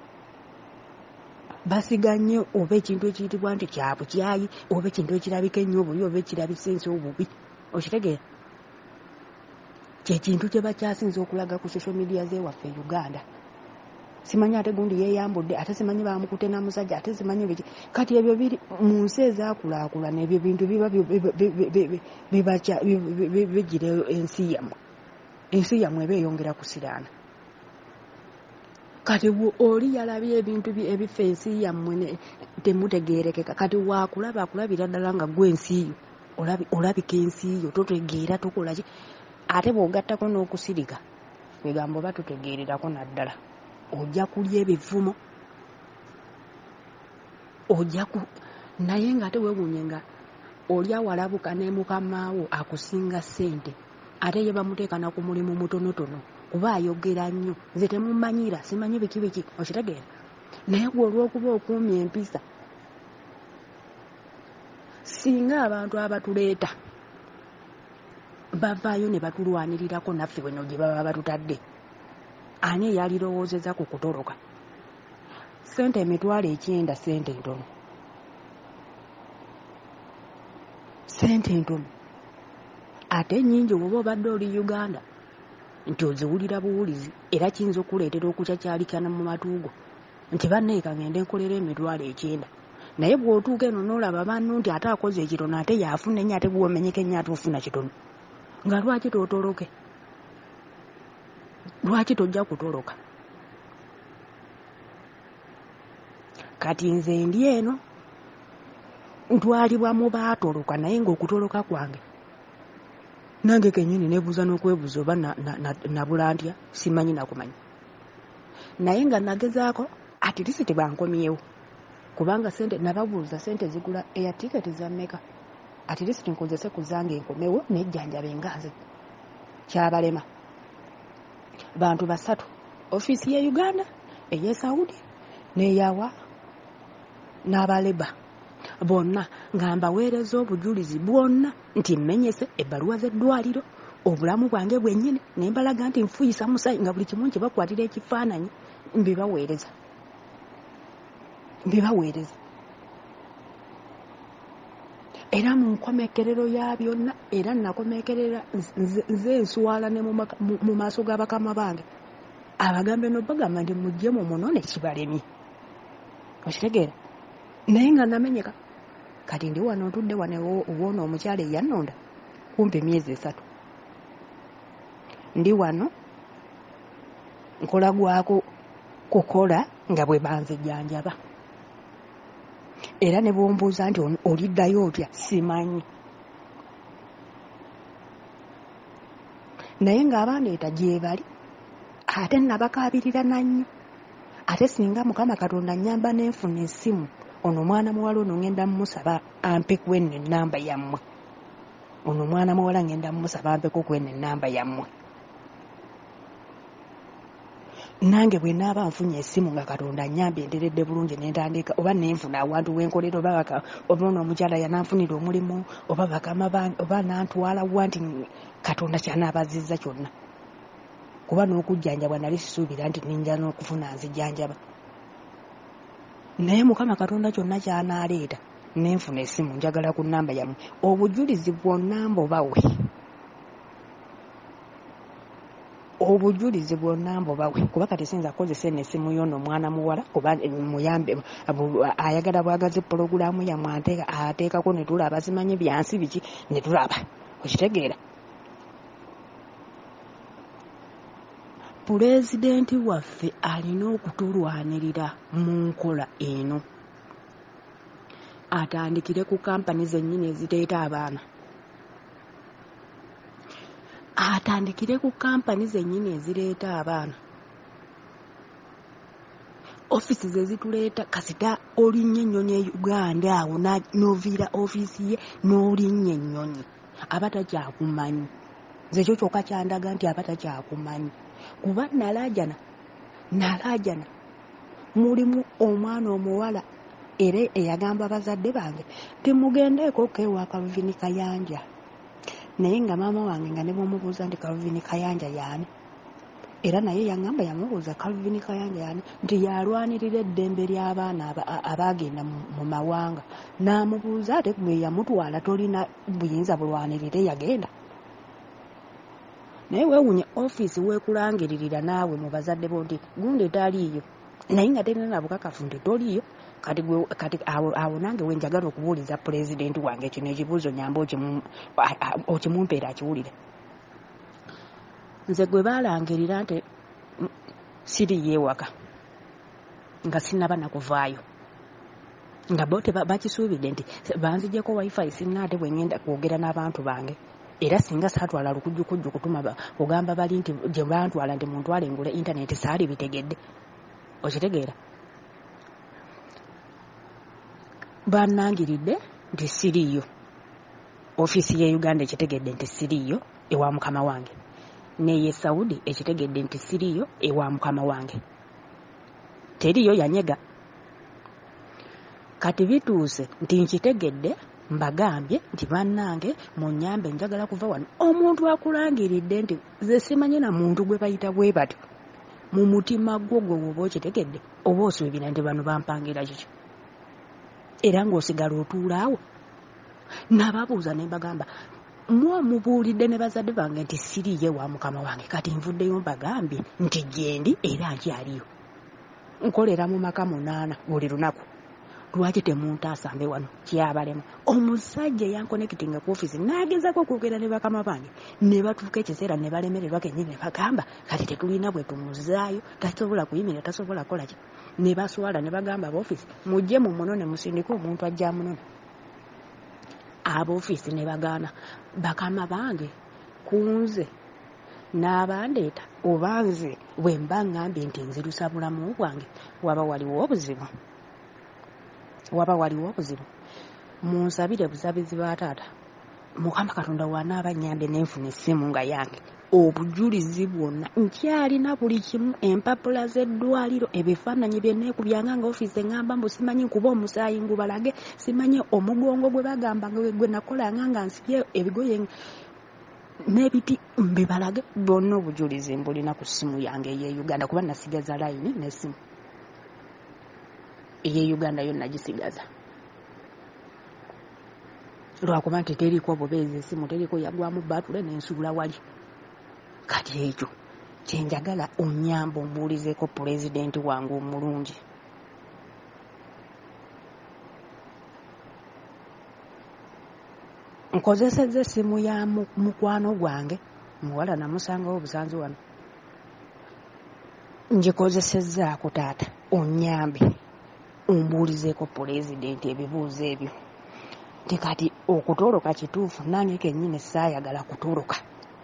Basiga nnyo oba ekintu ekiyitibwa nti kyabukyayi, oba ekintu ekirabika ennyo obubi, oba ekirabisa ensi obubi. Okitegeera? Kye kintu kye bakyasinza okulaga ku social media z'ewaffe e Uganda. Simanyi ate gundi yeeyambudde, ate simanyi bamukute na musajja, ate simanyi biki. Kati ebyo biri mu nsi ezaakulaakulana, ebyo bintu biba bigira ensi yammwe. Ensi yammwe eba eyongera kusiraana. Kati oli yalabye ebintu ebifa ensi yammwe temutegeerekeka. Kati waakulaba akulabira ddala nga gwe ensi yo, olabika ensi yo, totegeera tukola ki. Ate bw'ogattako n'okusirika, bigambo batutegeererako naddala. Ojja kulya ebivumo, ojja ku naye ng'ate weewuunye nga oli awalabuka ne mukamaawo akusinga ssente, ate ye bamuteeka na ku mulimu mutonotono kuba ayogera nnyo. Nze temumanyira, simanyi biki biki. Okitegeera? Naye gwe olw'okuba okuumya empisa, singa abantu abatuleeta bavaayo ne batulwanirirako naffe bweno gye baba batutadde, ani eyalirowoozeza ku kutoloka? Ssente emitwalo ekyenda ssente ntono. Ssente ntono. Ate nnyingi bw'oba obadde oli Uganda nti oziwulira buwulizi, era kiyinza okuleetera okukyakyalika mu matuugo nti bannaye kagende nkolera emitwalo ekyenda. Naye bw'otuuka eno n'olaba bannu nti ate akoze ekitono, ate yaafuna ennyo, ate bw'omenyeka ennyo ate ofuna kitono. Nga lwaki tootoloke? Lwaki tojja kutoloka? Kati nze ndi eno ntwalibwa mu baatoloka, naye ng'okutoloka kwange nange kennyini neebuuza n'okwebuuza oba nabula ntya, simanyi nakumanya. Naye nga nagezaako ati lisiti bankomyewo, kubanga sente nababuuza sente zigula eya tiketi za mmeka, ati lisiti nkozese ku zange enkomewo nejjanjaba enganze. Kyabalema bantu basatu, ofiisi ya Uganda, eya Saudi n'eyawa n'abaleba, bonna nga mbaweereza obujulizi bwonna nti mmenyese ebbaluwa z'eddwaliro, obulamu bwange bwennyini, ne mbalaga nti nfuyisa musayi, nga buli kimu kibakwatira ekifaananyi mbibaweereza mbibaweereza. Era mu nkomekerero ya byonna, era nakomekerera nze nswala ne mu maaso g'abakama bange abagambe no bagamba nti mujje mu munone kibalemye. Okitegeera? Naye nga namenyeka. Kati ndi wano ntudde wano Wuuno omukyala eyannonda kumpi emyezi esatu. Ndi wano nkola gwako kukola nga bwe banzijjanjaba. Era ne bwombuuza nti oliddayo otya, simanyi. Naye ng'abandeeta gye bali, ate nabakaabirira nannyo. Ate singa Mukama Katonda nnyamba n'enfuna essimu, ono mwana muwala ono ngenda mmusaba ampe kweno ennamba yammwe. Ono mwana muwala ngenda mmusaba ampeko kweno ennamba yammwe. Nange bwe naaba nfunye essimu nga Katonda nnyambye enteredde bulungi n'entandika, oba nenfuna awantu wenkolera, oba oba ono omukyala yananfunira omulimu, oba bakama bange, oba nantwala wa nti Katonda kyanaabazizza kyonna. Kuba n'okujjanjabwa nali sisuubira nti ninja n'okufuna nzijjanjaba. Naye Mukama Katonda kyonna kyanaaleeta nenfuna essimu njagala ku nnamba yammwe. Obujulizi bwonna mbubawe. Obujulizi bwonna mbubawe. Kuba kati sinza kozesa essimu y'ono omwana muwala kuba muyambe ayagala bwagazi pologulaamu yammwe ateeka ateekako ne tulaba simanyi byansi biki ne tulaba. Okitegeera? Pulezidenti waffe alina okutulwanirira mu nkola eno. atandikire ku kampani zennyini eziteeta abaana atandikire ku kampani zennyini ezireeta abaana ofisi ze zituleeta kasita olinnya ennyonyi e Uganda awo n'oviira ofiisi ye n'olinnya ennyonyi aba takyakumanyi nze ekyo kyokka kyandaga nti aba takyakumanyi kuba nalaajana nalaajana mulimu omwana omuwala era eyagamba abazadde bange timugendeeko keewa Kaluvini Kayanja naye nga maama wange nga ne bw'omubuuza nti Kaluvini Kayanja yaani era naye yangamba yamubuuza Kaluvini Kayanja yaani nti yalwanirira eddembe ly'abaana abaagenda mu mawanga n'amubuuza ate bwe yamutwala tolina buyinza bulwanirire yagenda naye weewunye ofiisi weekulangiririra naawe mu bazadde bo nti gundi taliiyo naye nga terina bukakafu nti toliiyo kati gwe kati awo awo nange we njagala okubuuliza pulezidenti wange kino ekibuuzo nyamba okimumpeera akiwulire nze gwe baalangirira nti siriyo ewaka nga sinaba nakuvaayo nga bo bakisuubidde nti banzigyeko wifi sinna ate bwe ngenda kwogera n'abantu bange era singa saatwala lukujjukujju kutuma ogamba bali nti gye bantwala nti muntwale ngule intaneti saali bitegedde okitegeera bannangiridde nti siriyo ofiisi ye Uganda ekitegedde nti siriyo ewa mukama wange neye Saudi ekitegedde nti siriyo ewa mukama wange teriyo yanyega kati bituuse nti nkitegedde mbagambye nti bannange mu nnyambe njagala kuva wano omuntu akulangiridde nti ze simanyi na muntu gwe bayita bwe batyo mu mutima gwo gwe woba okitegedde oba osuubira nti bano bampangira kiki era ng'osigala otuulaawo n'ababuuza ne mbagamba mwamubuulidde ne bazadde bange nti siriye wa mukama wange kati nvuddeyo mbagambye nti gyendi era nkyaliyo nkolera mu maka munaana buli lunaku lwaki temuntasambe wano kyabalema omusajja yankonekitinga ku ofiisi n'agezako okwogera ne bakama bange ne batuuka ekiseera ne balemererwa kennyini ne bagamba kati tetulina bwe tumuzaayo tasobola kuyimirira tasobola kukola ki ne baswala ne bagamba ab'ofiisi mujje mu munone musindike omuntu ajja munone ab'ofiisi ne bagaana bakama bange kunze n'abandeeta oba nze bwe mba ngambye nti nzirusa bulamu bwange waba waliwo obuzibu waba waliwo obuzibu munsabire busabizi ba taata mukama katonda wanaaba nnyambe n'enfuna essimu nga yange obujulizi bwonna nkyalina buli kimu empapula z'eddwaliro ebifaananyi bye neekubyanga nga ofiisi eŋŋamba mbu simanyi nkuba omusaayi ngubalage simanyi omugongo gwe bagamba gwe nakolanga nga nsibye ebigoye n'ebiti mbibalage bonna obujulizi mbulina ku ssimu yange ey'e Uganda kuba nasigaza layini n'essimu ey'e Uganda yo nagisigaza lwakuba nti teriko bubeezi essimu teriko yagwamu baatule n'ensuula wali kati ekyo kyenjagala onnyamba ombuulizeeko pulezidenti wange omulungi nkozesezza essimu ya mukwano gwange muwala namusangawo obusanzi wano ngikozesezzaako taata onnyambe ombuulizeeko pulezidenti ebibuuzo ebyo nti kati okutoloka kituufu nange kennyini saayagala kutoloka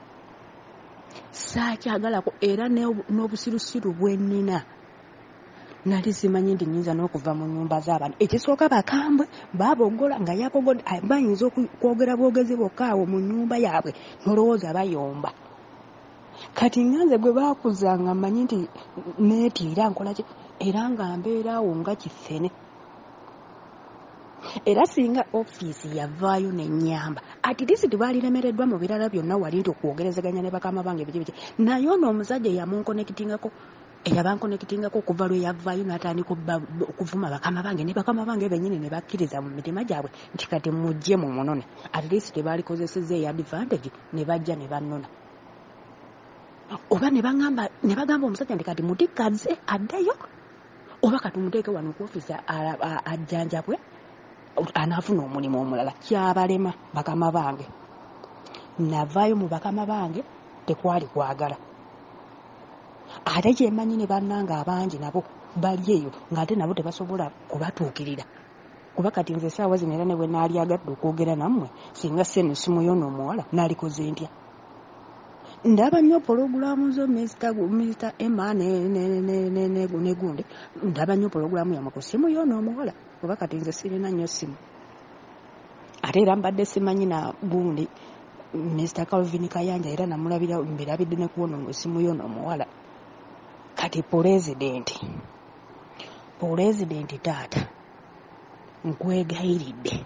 saakyagalako era n'obusirusiru bwe nnina nali simanyi nti nnyinza n'okuva mu nnyumba z'abantu ekisooka bakambwe baabogola nga yabogodde bayinza okwogera bwogezi bokka awo mu nnyumba yaabwe nolowooza bayomba kati nganze gwe baakuzanga mmanyi nti neetiira nkola ki era nga mbeeraawo nga kifene era singa ofiisi yavaayo n'ennyamba ati disiti baaliremereddwa mu birala byonna wali nti okwogerezeganya ne bakama bange biki biki naye ono omusajja yamunkonekitingako eyabankonekitingako okuva lwe yavaayo n'atandika okuvuma bakama bange ne bakama bange bennyini ne bakkiriza mu mitima gyabwe nti kati mujje mu munone at least tebaalikozesezza eya advantage ne bajja ne bannona oba ne bagamba ne bagamba omusajja nti kati mutikkaze addayo oba katumuteeke wano ku ofiisi ajjanjabwe anaafuna omulimu omulala kyabalema bakama bange navaayo mu bakama bange tekwali kwagala ate kyemanyi ne bannanga abangi nabo bali eyo ng'ate nabo tebasobola kubatuukirira kuba kati nze essaawa zino era ne bwe naali agadde okwogera nammwe singa sseno essimu y'ono omuwala naalikoze ntya. Ndaba nnyo pologulaamu zo minisita Emma ne Gunde, ndaba nnyo pologulaamu yammwe ku ssimu y'ono omuwala kuba kati nze sirina nnyo ssimu. Ate era mbadde simanyi na gundi minisita Calvin Kayanja era namulabira mbirabidde ne kuwona essimu y'ono omuwala. Kati pulezidenti pulezidenti taata nkwegayiridde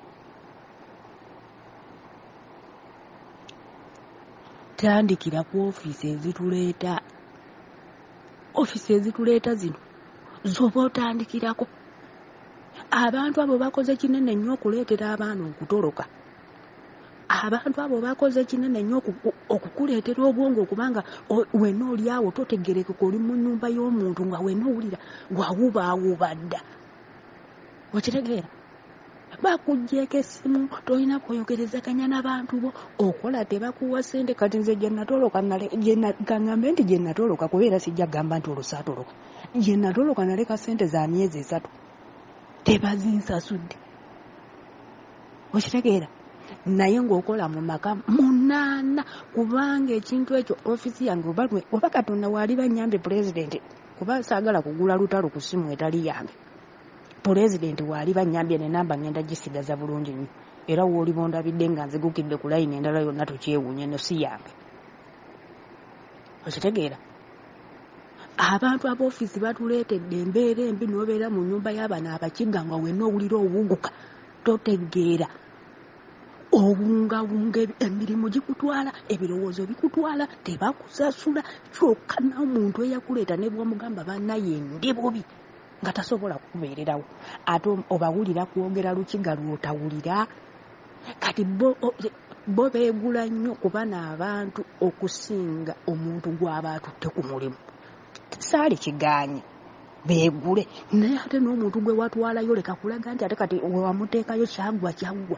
tandikira ku ofiisi ezituleeta ofiisi ezituleeta zino zoba otandikirako. Abantu abo bakoze kinene nnyo okuleetera abaana okutoloka. Abantu abo bakoze kinene nnyo okukuleetera obwongo okubanga wenna oli awo totegerekeka oli mu nnyumba y'omuntu nga wenna owulira gwawubaawuba dda. Okitegeera? Bakuggyeko essimu tolina kweyogerezaganya n'abantu bo okola tebakuwa ssente. Kati nze gye natoloka kaŋŋambe nti gye natoloka kubeera sijja kugamba nti olusaatoloka. Gye natoloka naleka ssente za myezi esatu tebazinsasudde. Okitegeera? Naye ng'okola mu maka munaana kubanga ekintu ekyo ofiisi yange oba Katonda waali bannyambe pulezidenti kuba saagala kugula lutalo ku ssimu etali yange. Pulezidenti waali bannyambye ne namba ngenda gisigaza bulungi nnyo era w'oliba ondabidde nga nzigukidde ku layini endala yonna tokyewuunya no si yange. Okitegeera? Abantu ab'ofiisi batuleetedde embeera embi n'obeera mu nnyumba y'abana abakigga nga wenna owulira owuguka totegeera. Obungabunga emirimu gikutwala ebirowoozo bikutwala tebakusasula kyokka n'omuntu eyakuleeta ne bw'omugamba bannaye ndi bubi nga tasobola kukubeererawo ate obawulira kwogera lukiga lw'otawulira. Kati bo bo beegula nnyo kuba n'abantu okusinga omuntu gw'aba atutte ku mulimu. Saali kigaanye beegule naye ate n'omuntu gwe watwalayo leka kulaga nti ate kati wewamuteekayo kyagwa kyaggwa.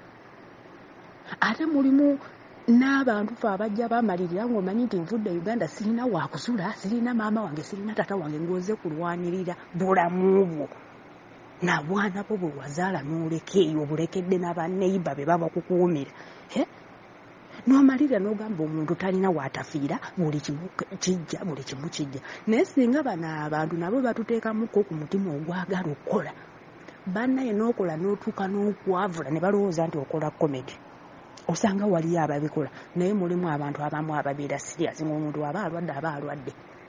Ate mulimu n'abantu fe abajja bamalirira ng'omanyi nti nvudde Uganda sirina waakusula sirina maama wange sirina tata wange ng'oze kulwanirira bulamu bwo na bwana bo bwe wazaala n'oleka eyo obulekedde n'abaneiba be baba kukuwumira. N'omalirira n'ogamba omuntu talina waatafiira buli kimu kijja buli kimu kijja. Naye singa bano abantu nabo batuteekamukko ku mutima ogwagala okukola bannaye n'okola n'otuuka n'okwavula ne balowooza nti okola komedi. Osanga waliyo ababikola naye mulimu abantu abamu ababeera serious ng'omuntu aba alwadde aba alwadde.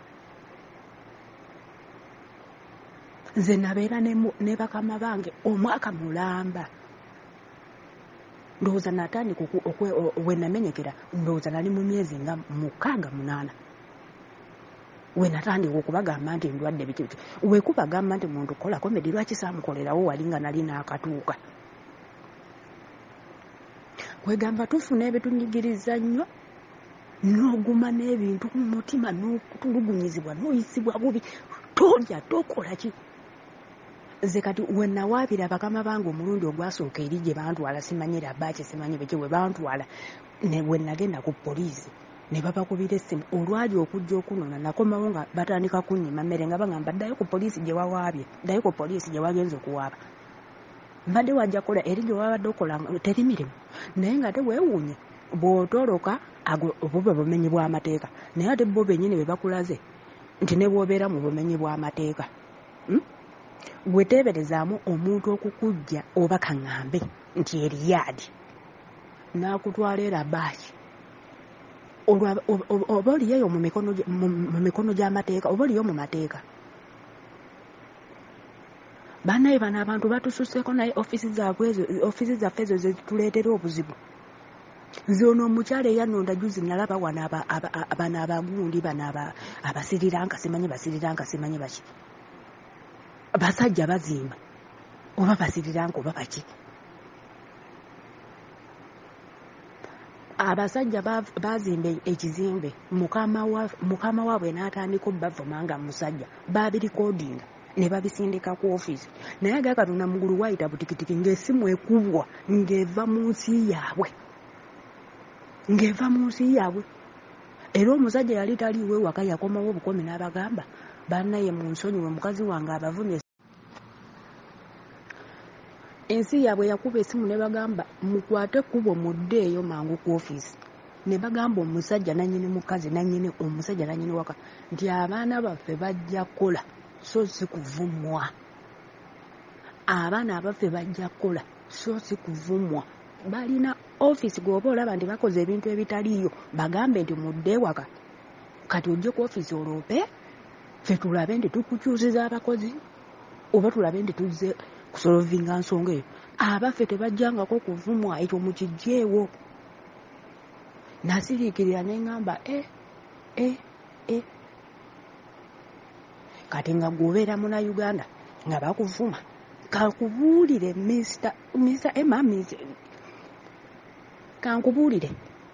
Nze nabeera ne bakama bange omwaka mulamba ndowooza natandika we namenyekera ndowooza nali mu myezi nga mukaaga munaana we natandika okubagamba nti ndwadde biki biki. Wekubagamba nti muntu kola komedi lwaki saamukolerawo wali nga nali n'akatuuka. Kwegamba tufuna ebitunyigiriza nnyo n'oguma n'ebintu mu mutima n'okutulugunyizibwa n'oyisibwa bubi tolya tokola ki. Nze kati we nawaabira bakama bange omulundi ogwasooka eri gye bantwala simanyira baaki simanyi biki we bantwala ne we nagenda ku poliisi ne babakubira essimu olwali okujja okunona nakomawo nga batandika kunnyima mmere nga bagamba ddayo ku poliisi gye wawaabye ddayo ku poliisi gye wagenza okuwaaba. Mbadde wajja kola eri gye wabadde okola teri mirimu naye nga teweewuunye bw'otoloka obwo bwe bumenyi bw'amateeka naye ate bo bennyini be bakulaze nti ne bw'obeera mu bumenyi bw'amateeka gwe teeberezaamu omuntu okukujja oba kaŋŋambe nti eriyaadi n'akutwala era baaki oba oliyeyo mu mikono gy'amateeka oba oliyo mu mateeka. Bannaye bano abantu batususseeko naye ofiisi zaffe ezo zituleetera obuzibu. Nze ono omukyala eyannonda juzi nalaba wano bano abagundi bano abasiriranka simanyi basiriranka simanyi baki basajja bazimba oba basiriranka oba baki. Abasajja bazimba ekizimbe mukama waabwe n'atandika obbavuma nga musajja babirikodinga ne babisindika ku ofiisi naye agakatunda mugulu wayita butikitiki ng'essimu ekubwa ng'eva mu nsi yaabwe ng'eva mu nsi yaabwe. Era omusajja yali taliiwe waka yakomawo obukomi n'abagamba bannaye mu nsonyiwe mukazi wange abavumye. ensi yaabwe yakuba esimu ne bagamba mukwate kubo mudde eyo mangu ku ofiisi. Ne bagamba omusajja nannyini mukazi nannyini omusajja nannyini waka nti abaana baffe bajja kukola so si kuvumwa. Abaana abaffe bajja kukola so si kuvumwa. Balina ofiisi gw'oba olaba nti bakoze ebintu ebitaliiyo bagambe nti mudde waka kati ojje ku ofiisi oloope ffe tulabe nti tukukyusiza abakozi oba tulabe nti tuzze kusolovinga nsonga eyo. Abaffe tebajjangako kuvumwa, ekyo mukijjeewo. Nasiriikirira ne ŋŋamba e e e kati nga gw'obeera muna Uganda nga bakuvuma kankubuulire Mr. Mr. Emma kankubuulire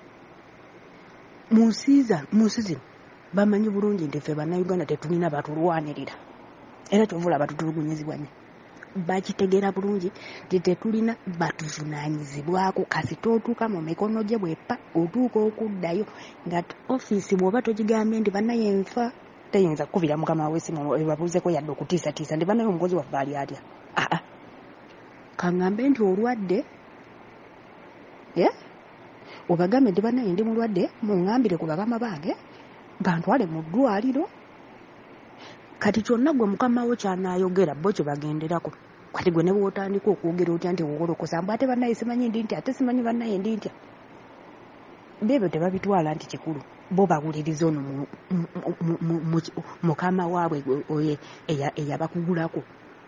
mu nsiiza mu nsi zino bamanyi bulungi nti ffe bannayuganda tetulina batulwanirira era kyovula batutulugunyizibwa nnyo. Bakitegeera bulungi nti tetulina batuvunaanyizibwako. Kasita otuuka mu mikono gye bweppa otuuka okuddayo nga ofiisi bw'oba togigambye nti bannaye nfa teyinza kukubira mukama w'essimu ebabuuzeko yadde okutiisatiisa nti bannaye omukozi waffe ali atya. Aa kaŋŋambe nti olwadde obagambe nti bannaye ndi mulwadde muŋŋambire ku bakama bange bantwale mu ddwaliro. Kati kyonna gwe mukama wo kyanaayogera bo kye bagenderako. Kati gwe ne bw'otandika okwogera otya nti wogolokosa mbu ate bannaye simanyi ndi ntya ate simanyi bannaye ndi ntya. Beebo tebabitwala nti kikulu bo bawuliriza ono mukama waabwe oye eyabakugulako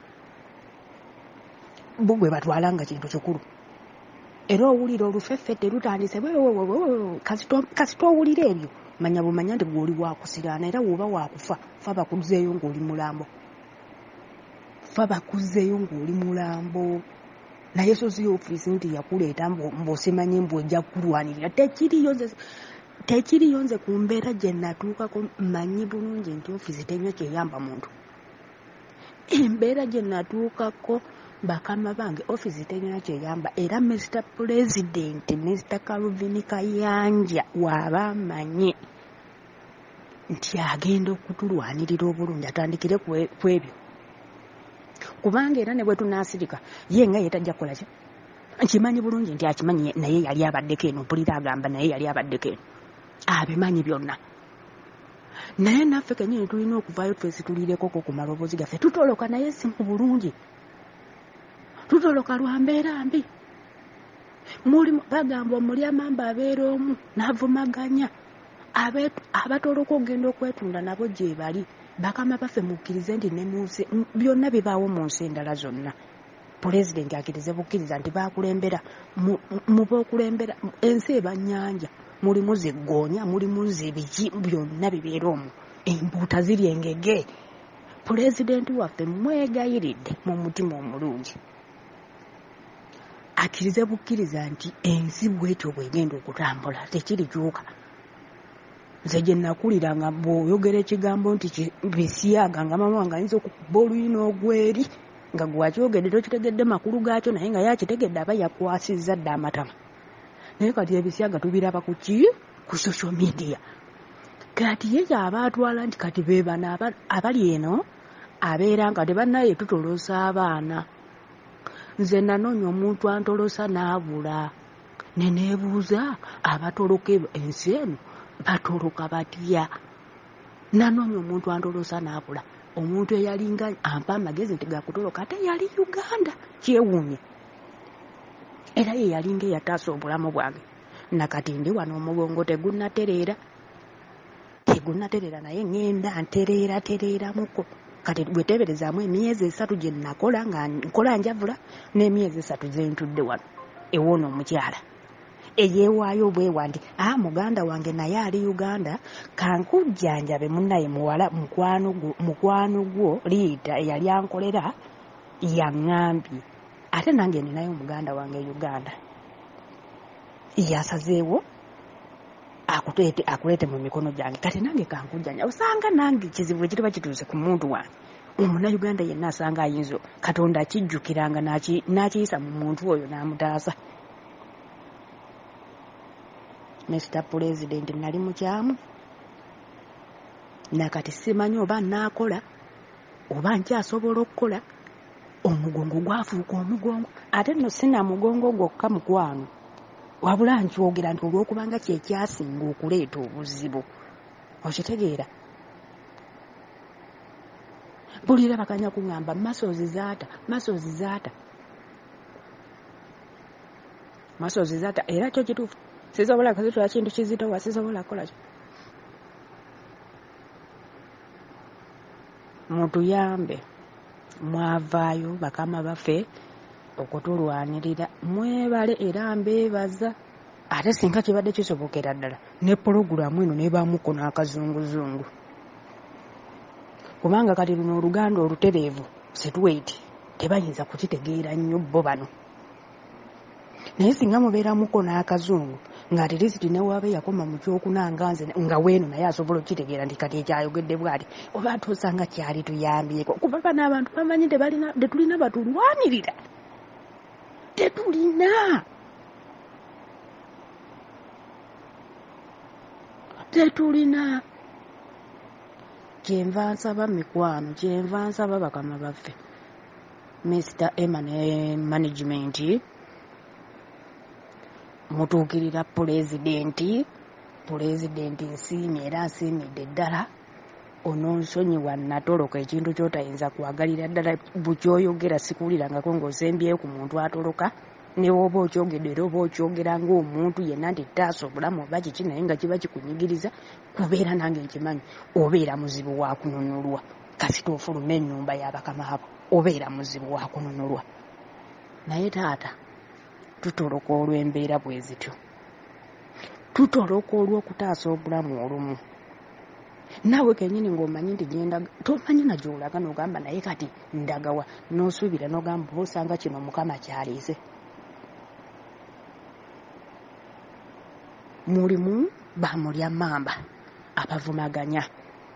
bo gwe batwala nga kintu kikulu. Era owulira olufeffe terutandise kasita owulira ebyo manya bumanya nti gw'oli wakusiraana era woba wakufa fa bakuzzeeyo ng'oli mulambo fa bakuzzeeyo ng'oli mulambo. Naye so si ofiisi nti yakuleeta mb'osimanyi mbw'ojja kulwanirira tekiriyo nze tekiriyo nze ku mbeera gye natuukako mmanyi bulungi nti ofiisi tenywa kyeyamba muntu. Embeera gye natuukako bakama bange ofiisi tenywa kyeyamba era Mister President Mister Calvin Kayanja waaba amanyi nti agenda okutulwanirira obulungi atandikire ku ebyo. Kubanga era ne bwe tunaasirika ye nga ye tajja kukola ki nkimanyi bulungi nti akimanyi naye yali abaddeko eno mpulira agamba naye yali abaddeko eno abimanyi byonna. Naye naffe kennyini tulina okuvaayo twesi tulireko ku maloboozi gaffe tutoloka naye si mu bulungi tutoloka lwa mbeera mbi. Bagamba omuli amamba abeera omu n'avumaganya abatoloka ogenda okwetunda nabo gye bali. Bakama baffe mukkirize nti ne munsi byonna bibaawo mu nsi endala zonna. Pulezidenti akkirize bukkiriza nti baakulembera mu b'okulembera ensi eba nnyanja mulimu ziggoonya mulimu zibiki byonna bibeera omwo embuuta ziri engege. Pulezidenti waffe mwegayiridde mu mutima omulungi akkirize bukkiriza nti ensi bwetyo bw'egenda okutambula tekirikyuka. Nze gye nakulira nga bw'oyogera ekigambo nti bisyaga nga mama wange ayinza okukuba oluyina ogweri nga gwakyogedde tokitegedde makulu gaakyo naye nga yakitegedde aba yakwasizza dde amatama. Naye kati ebisyaga tubiraba ku ki ku social media. Kati ye kyaba atwala nti kati be bano abali eno abeera nga tebannaye tutolosa abaana. Nze nanoonya omuntu antolosa n'abula ne neebuuza abatoloka ensi eno batoloka batya. Nanoonya omuntu antolosa n'abula omuntu eyalinga ampa amagezi nti gakutoloka ate yali Uganda kyewuunye era ye yalinga eyataasa obulamu bwange. Nakati ndi wano omugongo tegunnatereera tegunnatereera naye ŋŋenda ntereera tereeramuko. Kati bwe teberezaamu emyezi esatu gye nakola nga nkola njavula n'emyezi esatu ze ntudde wano ewoono omukyala eyeewaayo obwewa nti ah muganda wange naye ali Uganda kankujjanjabe munnaye muwala mukwano gwo liita eyali ankolera yaŋŋambye ate nange ninayo omuganda wange Uganda yasazeewo akuleete mu mikono gyange kati nange kankujjanja. Osanga nange kizibu ekiriba kituuse ku muntu wange omunnayuganda yenna asanga ayinza Katonda akijjukiranga n'akiyisa mu muntu oyo n'amutaasa. Mister President nali mukyamu nakati simanyi oba naakola oba nkyasobola okukola omugongo gwafuuka omugongo ate nno sina mugongo gwokka mukwano wabula nkyogera nti olw'okubanga kyekyasinga okuleeta obuzibu okitegeera bulira bakanya kuŋŋamba masozi zaata masozi zaata masozi zaata era kyo kituufu sisobola kuzitwala kintu kizitowa sisobola kukola kyo mutuyambe mwavaayo bakama baffe okutulwanirira mwebale era mbeebaza ate singa kibadde kisobokera ddala ne pologulamu eno nebaamuko n'akazunguzungu kubanga kati luno oluganda olutereevu situweti tebayinza kukitegeera nnyo bo bano naye singa mubeeramuko n'akazungu ng'ate lisiti newaaba yakoma mu kyokunanga nze nga weeno naye asobola okukitegeera nti kati ekyayogedde bw'ati oba ate osanga kyali tuyambyeko kuba bano abantu bamanyi tetulina batulwanirira tetulina tetulina kyenva nsaba mikwano kyenva nsaba bakama baffe mister Emma ne management mutuukirira pulezidenti pulezidenti nsiimye era nsiimidde ddala ononsonyiwa natoloka ekintu kyotayinza kwagalira ddala bukyoyogera sikuwulirangako ng'ozembyeyo ku muntu atoloka ne woba okyogedde era oba okyogera ng'omuntu yenna nti taasa obulamu oba kiki naye nga kiba kikunyigiriza kubeera nange nkimanyi obeera muzibu wa kununulwa kasita ofuluma ennyumba y'abakama abo obeera muzibu wa kununulwa naye taata tutoloka olw'embeera bwe zityo tutoloka olw'okutaasa obulamu olumu naawe kennyini ng'omanyi nti genda tomanyi na gy'olaga n'ogamba naye kati ndagawa n'osuubira n'ogamba oba osanga kino mukama kyaliise mulimu bamulya mamba abavumaganya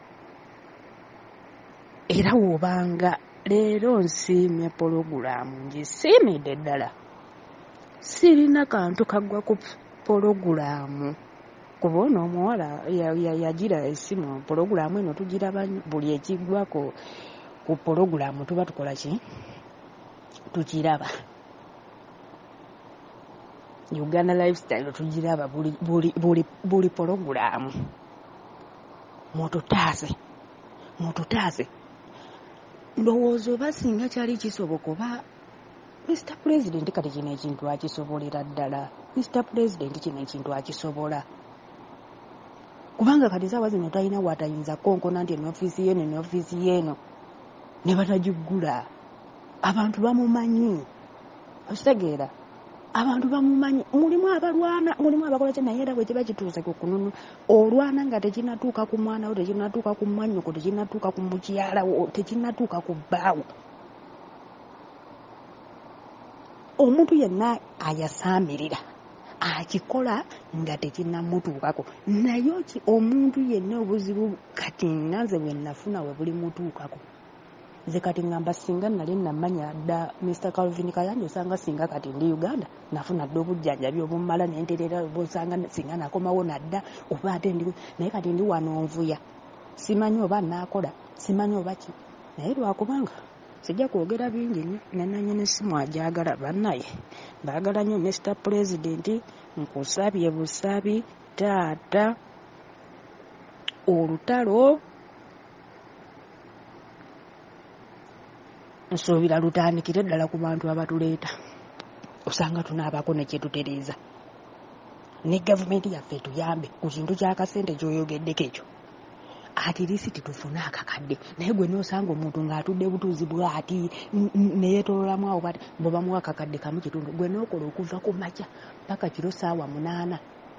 era wobanga leero nsiimye pologulaamu ngisiimidde ddala sirina kantu kagwa ku pologulaamu kuba ono omuwala yagira esimu pologulaamu eno tugiraba buli ekiggwako ku pologulaamu tuba tukola ki tukiraba Uganda lifestyle tugiraba buli buli buli buli pologulaamu mututaase mututaase ndowooza oba singa kyali kisoboka oba mister President kati kino ekintu akisobolera ddala mister President kino ekintu akisobola kubanga kati saawa zino talina watayinza konkona nti enofiisi yeeno enofiisi yeeno ne batagiggula abantu bamumanyi okitegeera abantu bamumanyi mulimu abalwana mulimu abakola kye naye era bwe kiba kituuse ku kununu olwana nga tekinatuuka ku mwana wo tekinatuuka ku mwannyoko tekinatuuka ku mukyala wo tekinatuuka ku bbaawo omuntu yenna ayasaamirira akikola nga tekinamutuukako naye ki omuntu yenna obuzibu kati nanze bwe nafuna we buli mutuukako nze kati ngamba singa nali namanya dda mister Calvin Kayanja osanga singa kati ndi Uganda nafuna dda obujjanjabi obumala nenterera obusanga singa nakomawo nadda oba ate ndi naye kati ndi wano nvuya simanyi oba naakola simanyi oba ki naye lwakubanga sijja kwogera bingi nnyo nenanyini simu ajagala bannaye baagala nnyo mister President nkusabye busabi taata olutalo nsuubira lutandikire ddala ku bantu abatuleeta osanga tunaabako ne kyetutereeza ne gavumenti yaffe tuyambe ku kintu ky'akasente ky'oyogeddeko ekyo ati lisiti tufune akakadde naye gwe n'osanga omuntu ng'atudde butuuzi bw'ati neyeetololamu awo bati bo bamuwa akakadde kamu kitundu gwe n'okola okuva ku makya paka kiro saawa munaana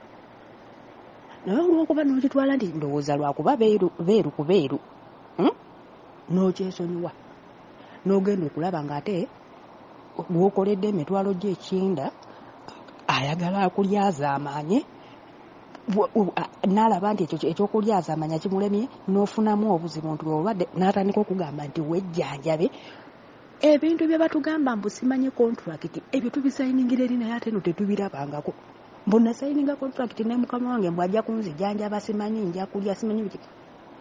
naye olw'okuba n'okitwala nti ndowooza lwakuba beeru beeru ku beeru n'okyesonyiwa n'ogenda okulaba ng'ate bw'okoledde emitwalo gy'ekinda ayagala akulyaza amaanye n'alaba nti ekyo ekyokulyaza amanya kimulemye n'ofunamu obuzibu nti obadde n'atandika okugamba nti wejjanjabe ebintu bye batugamba mbu simanye kontrakiti ebyo tubisayiningira eri naye ate no tetubirabangako mbu nasayininga kontrakiti ne mukama wange mbu ajja kunzijjanjaba simanyi nja kulya simanyi biki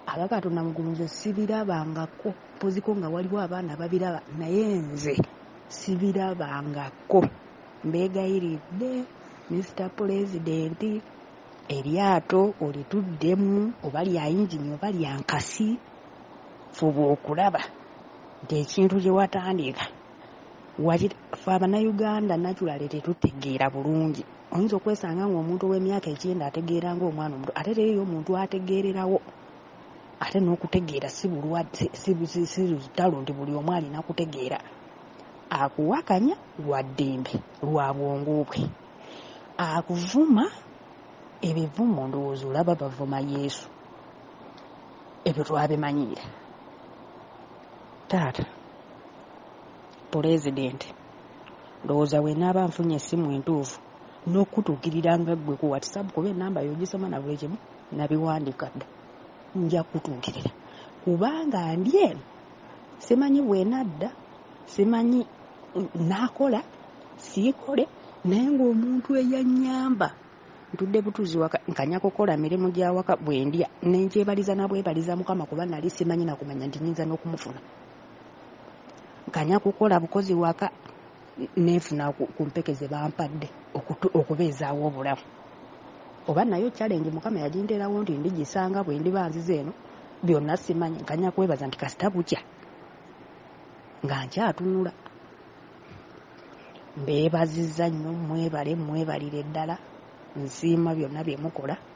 abakatonda muggulu nze sibirabangako poziko nga waliwo abaana babiraba naye nze sibirabangako. Mbeegayiridde Mister President, eryato olituddemu oba lya yingini oba lya nkasi, fuba okulaba nti ekintu kye watandika fe Abannayuganda naturally tetutegeera bulungi. Oyinza okwesanga ng'omuntu ow'emyaka ekyenda ategeera ng'omwana omuto ate teyo omuntu ategeererawo. Ate n'okutegeera si bulwadde si lutalo nti buli omu alina kutegeera. Akuwakanya lwa ddembe lwa bwongo bwe. Akuvuma ebivumo ndowooza olaba bavuma Yesu. Ebyo twabimanyiira. Taata Pulezidenti ndowooza bwe naaba nfunye essimu entuufu n'okutuukirira nga ggwe ku WhatsApp kuba ennamba y'ogisoma na buli kimu nabiwandika dda nja kutuukirira kubanga ndi eno simanyi bwe nadda simanyi n'akola siikole naye ng'omuntu eyannyamba ntudde butuuzi waka nkanya kukola mirimu gya waka bwe ndya nenkyebaliza na bwebaliza Mukama kuba nali simanyi na kumanya nti nnyinza n'okumufuna. Nkanya kukola bukozi waka neefuna ku mpeke ze bampadde okubeezaawo obulamu. Oba nayo challenge Mukama yaginderawo nti ndigisanga bwe ndiba nzize eno byonna simanyi. Nkanya kwebaza nti kasita bukya nga nkyatunula. Mbeebazizza nnyo mwebale mwebalire ddala nsiima byonna bye mukola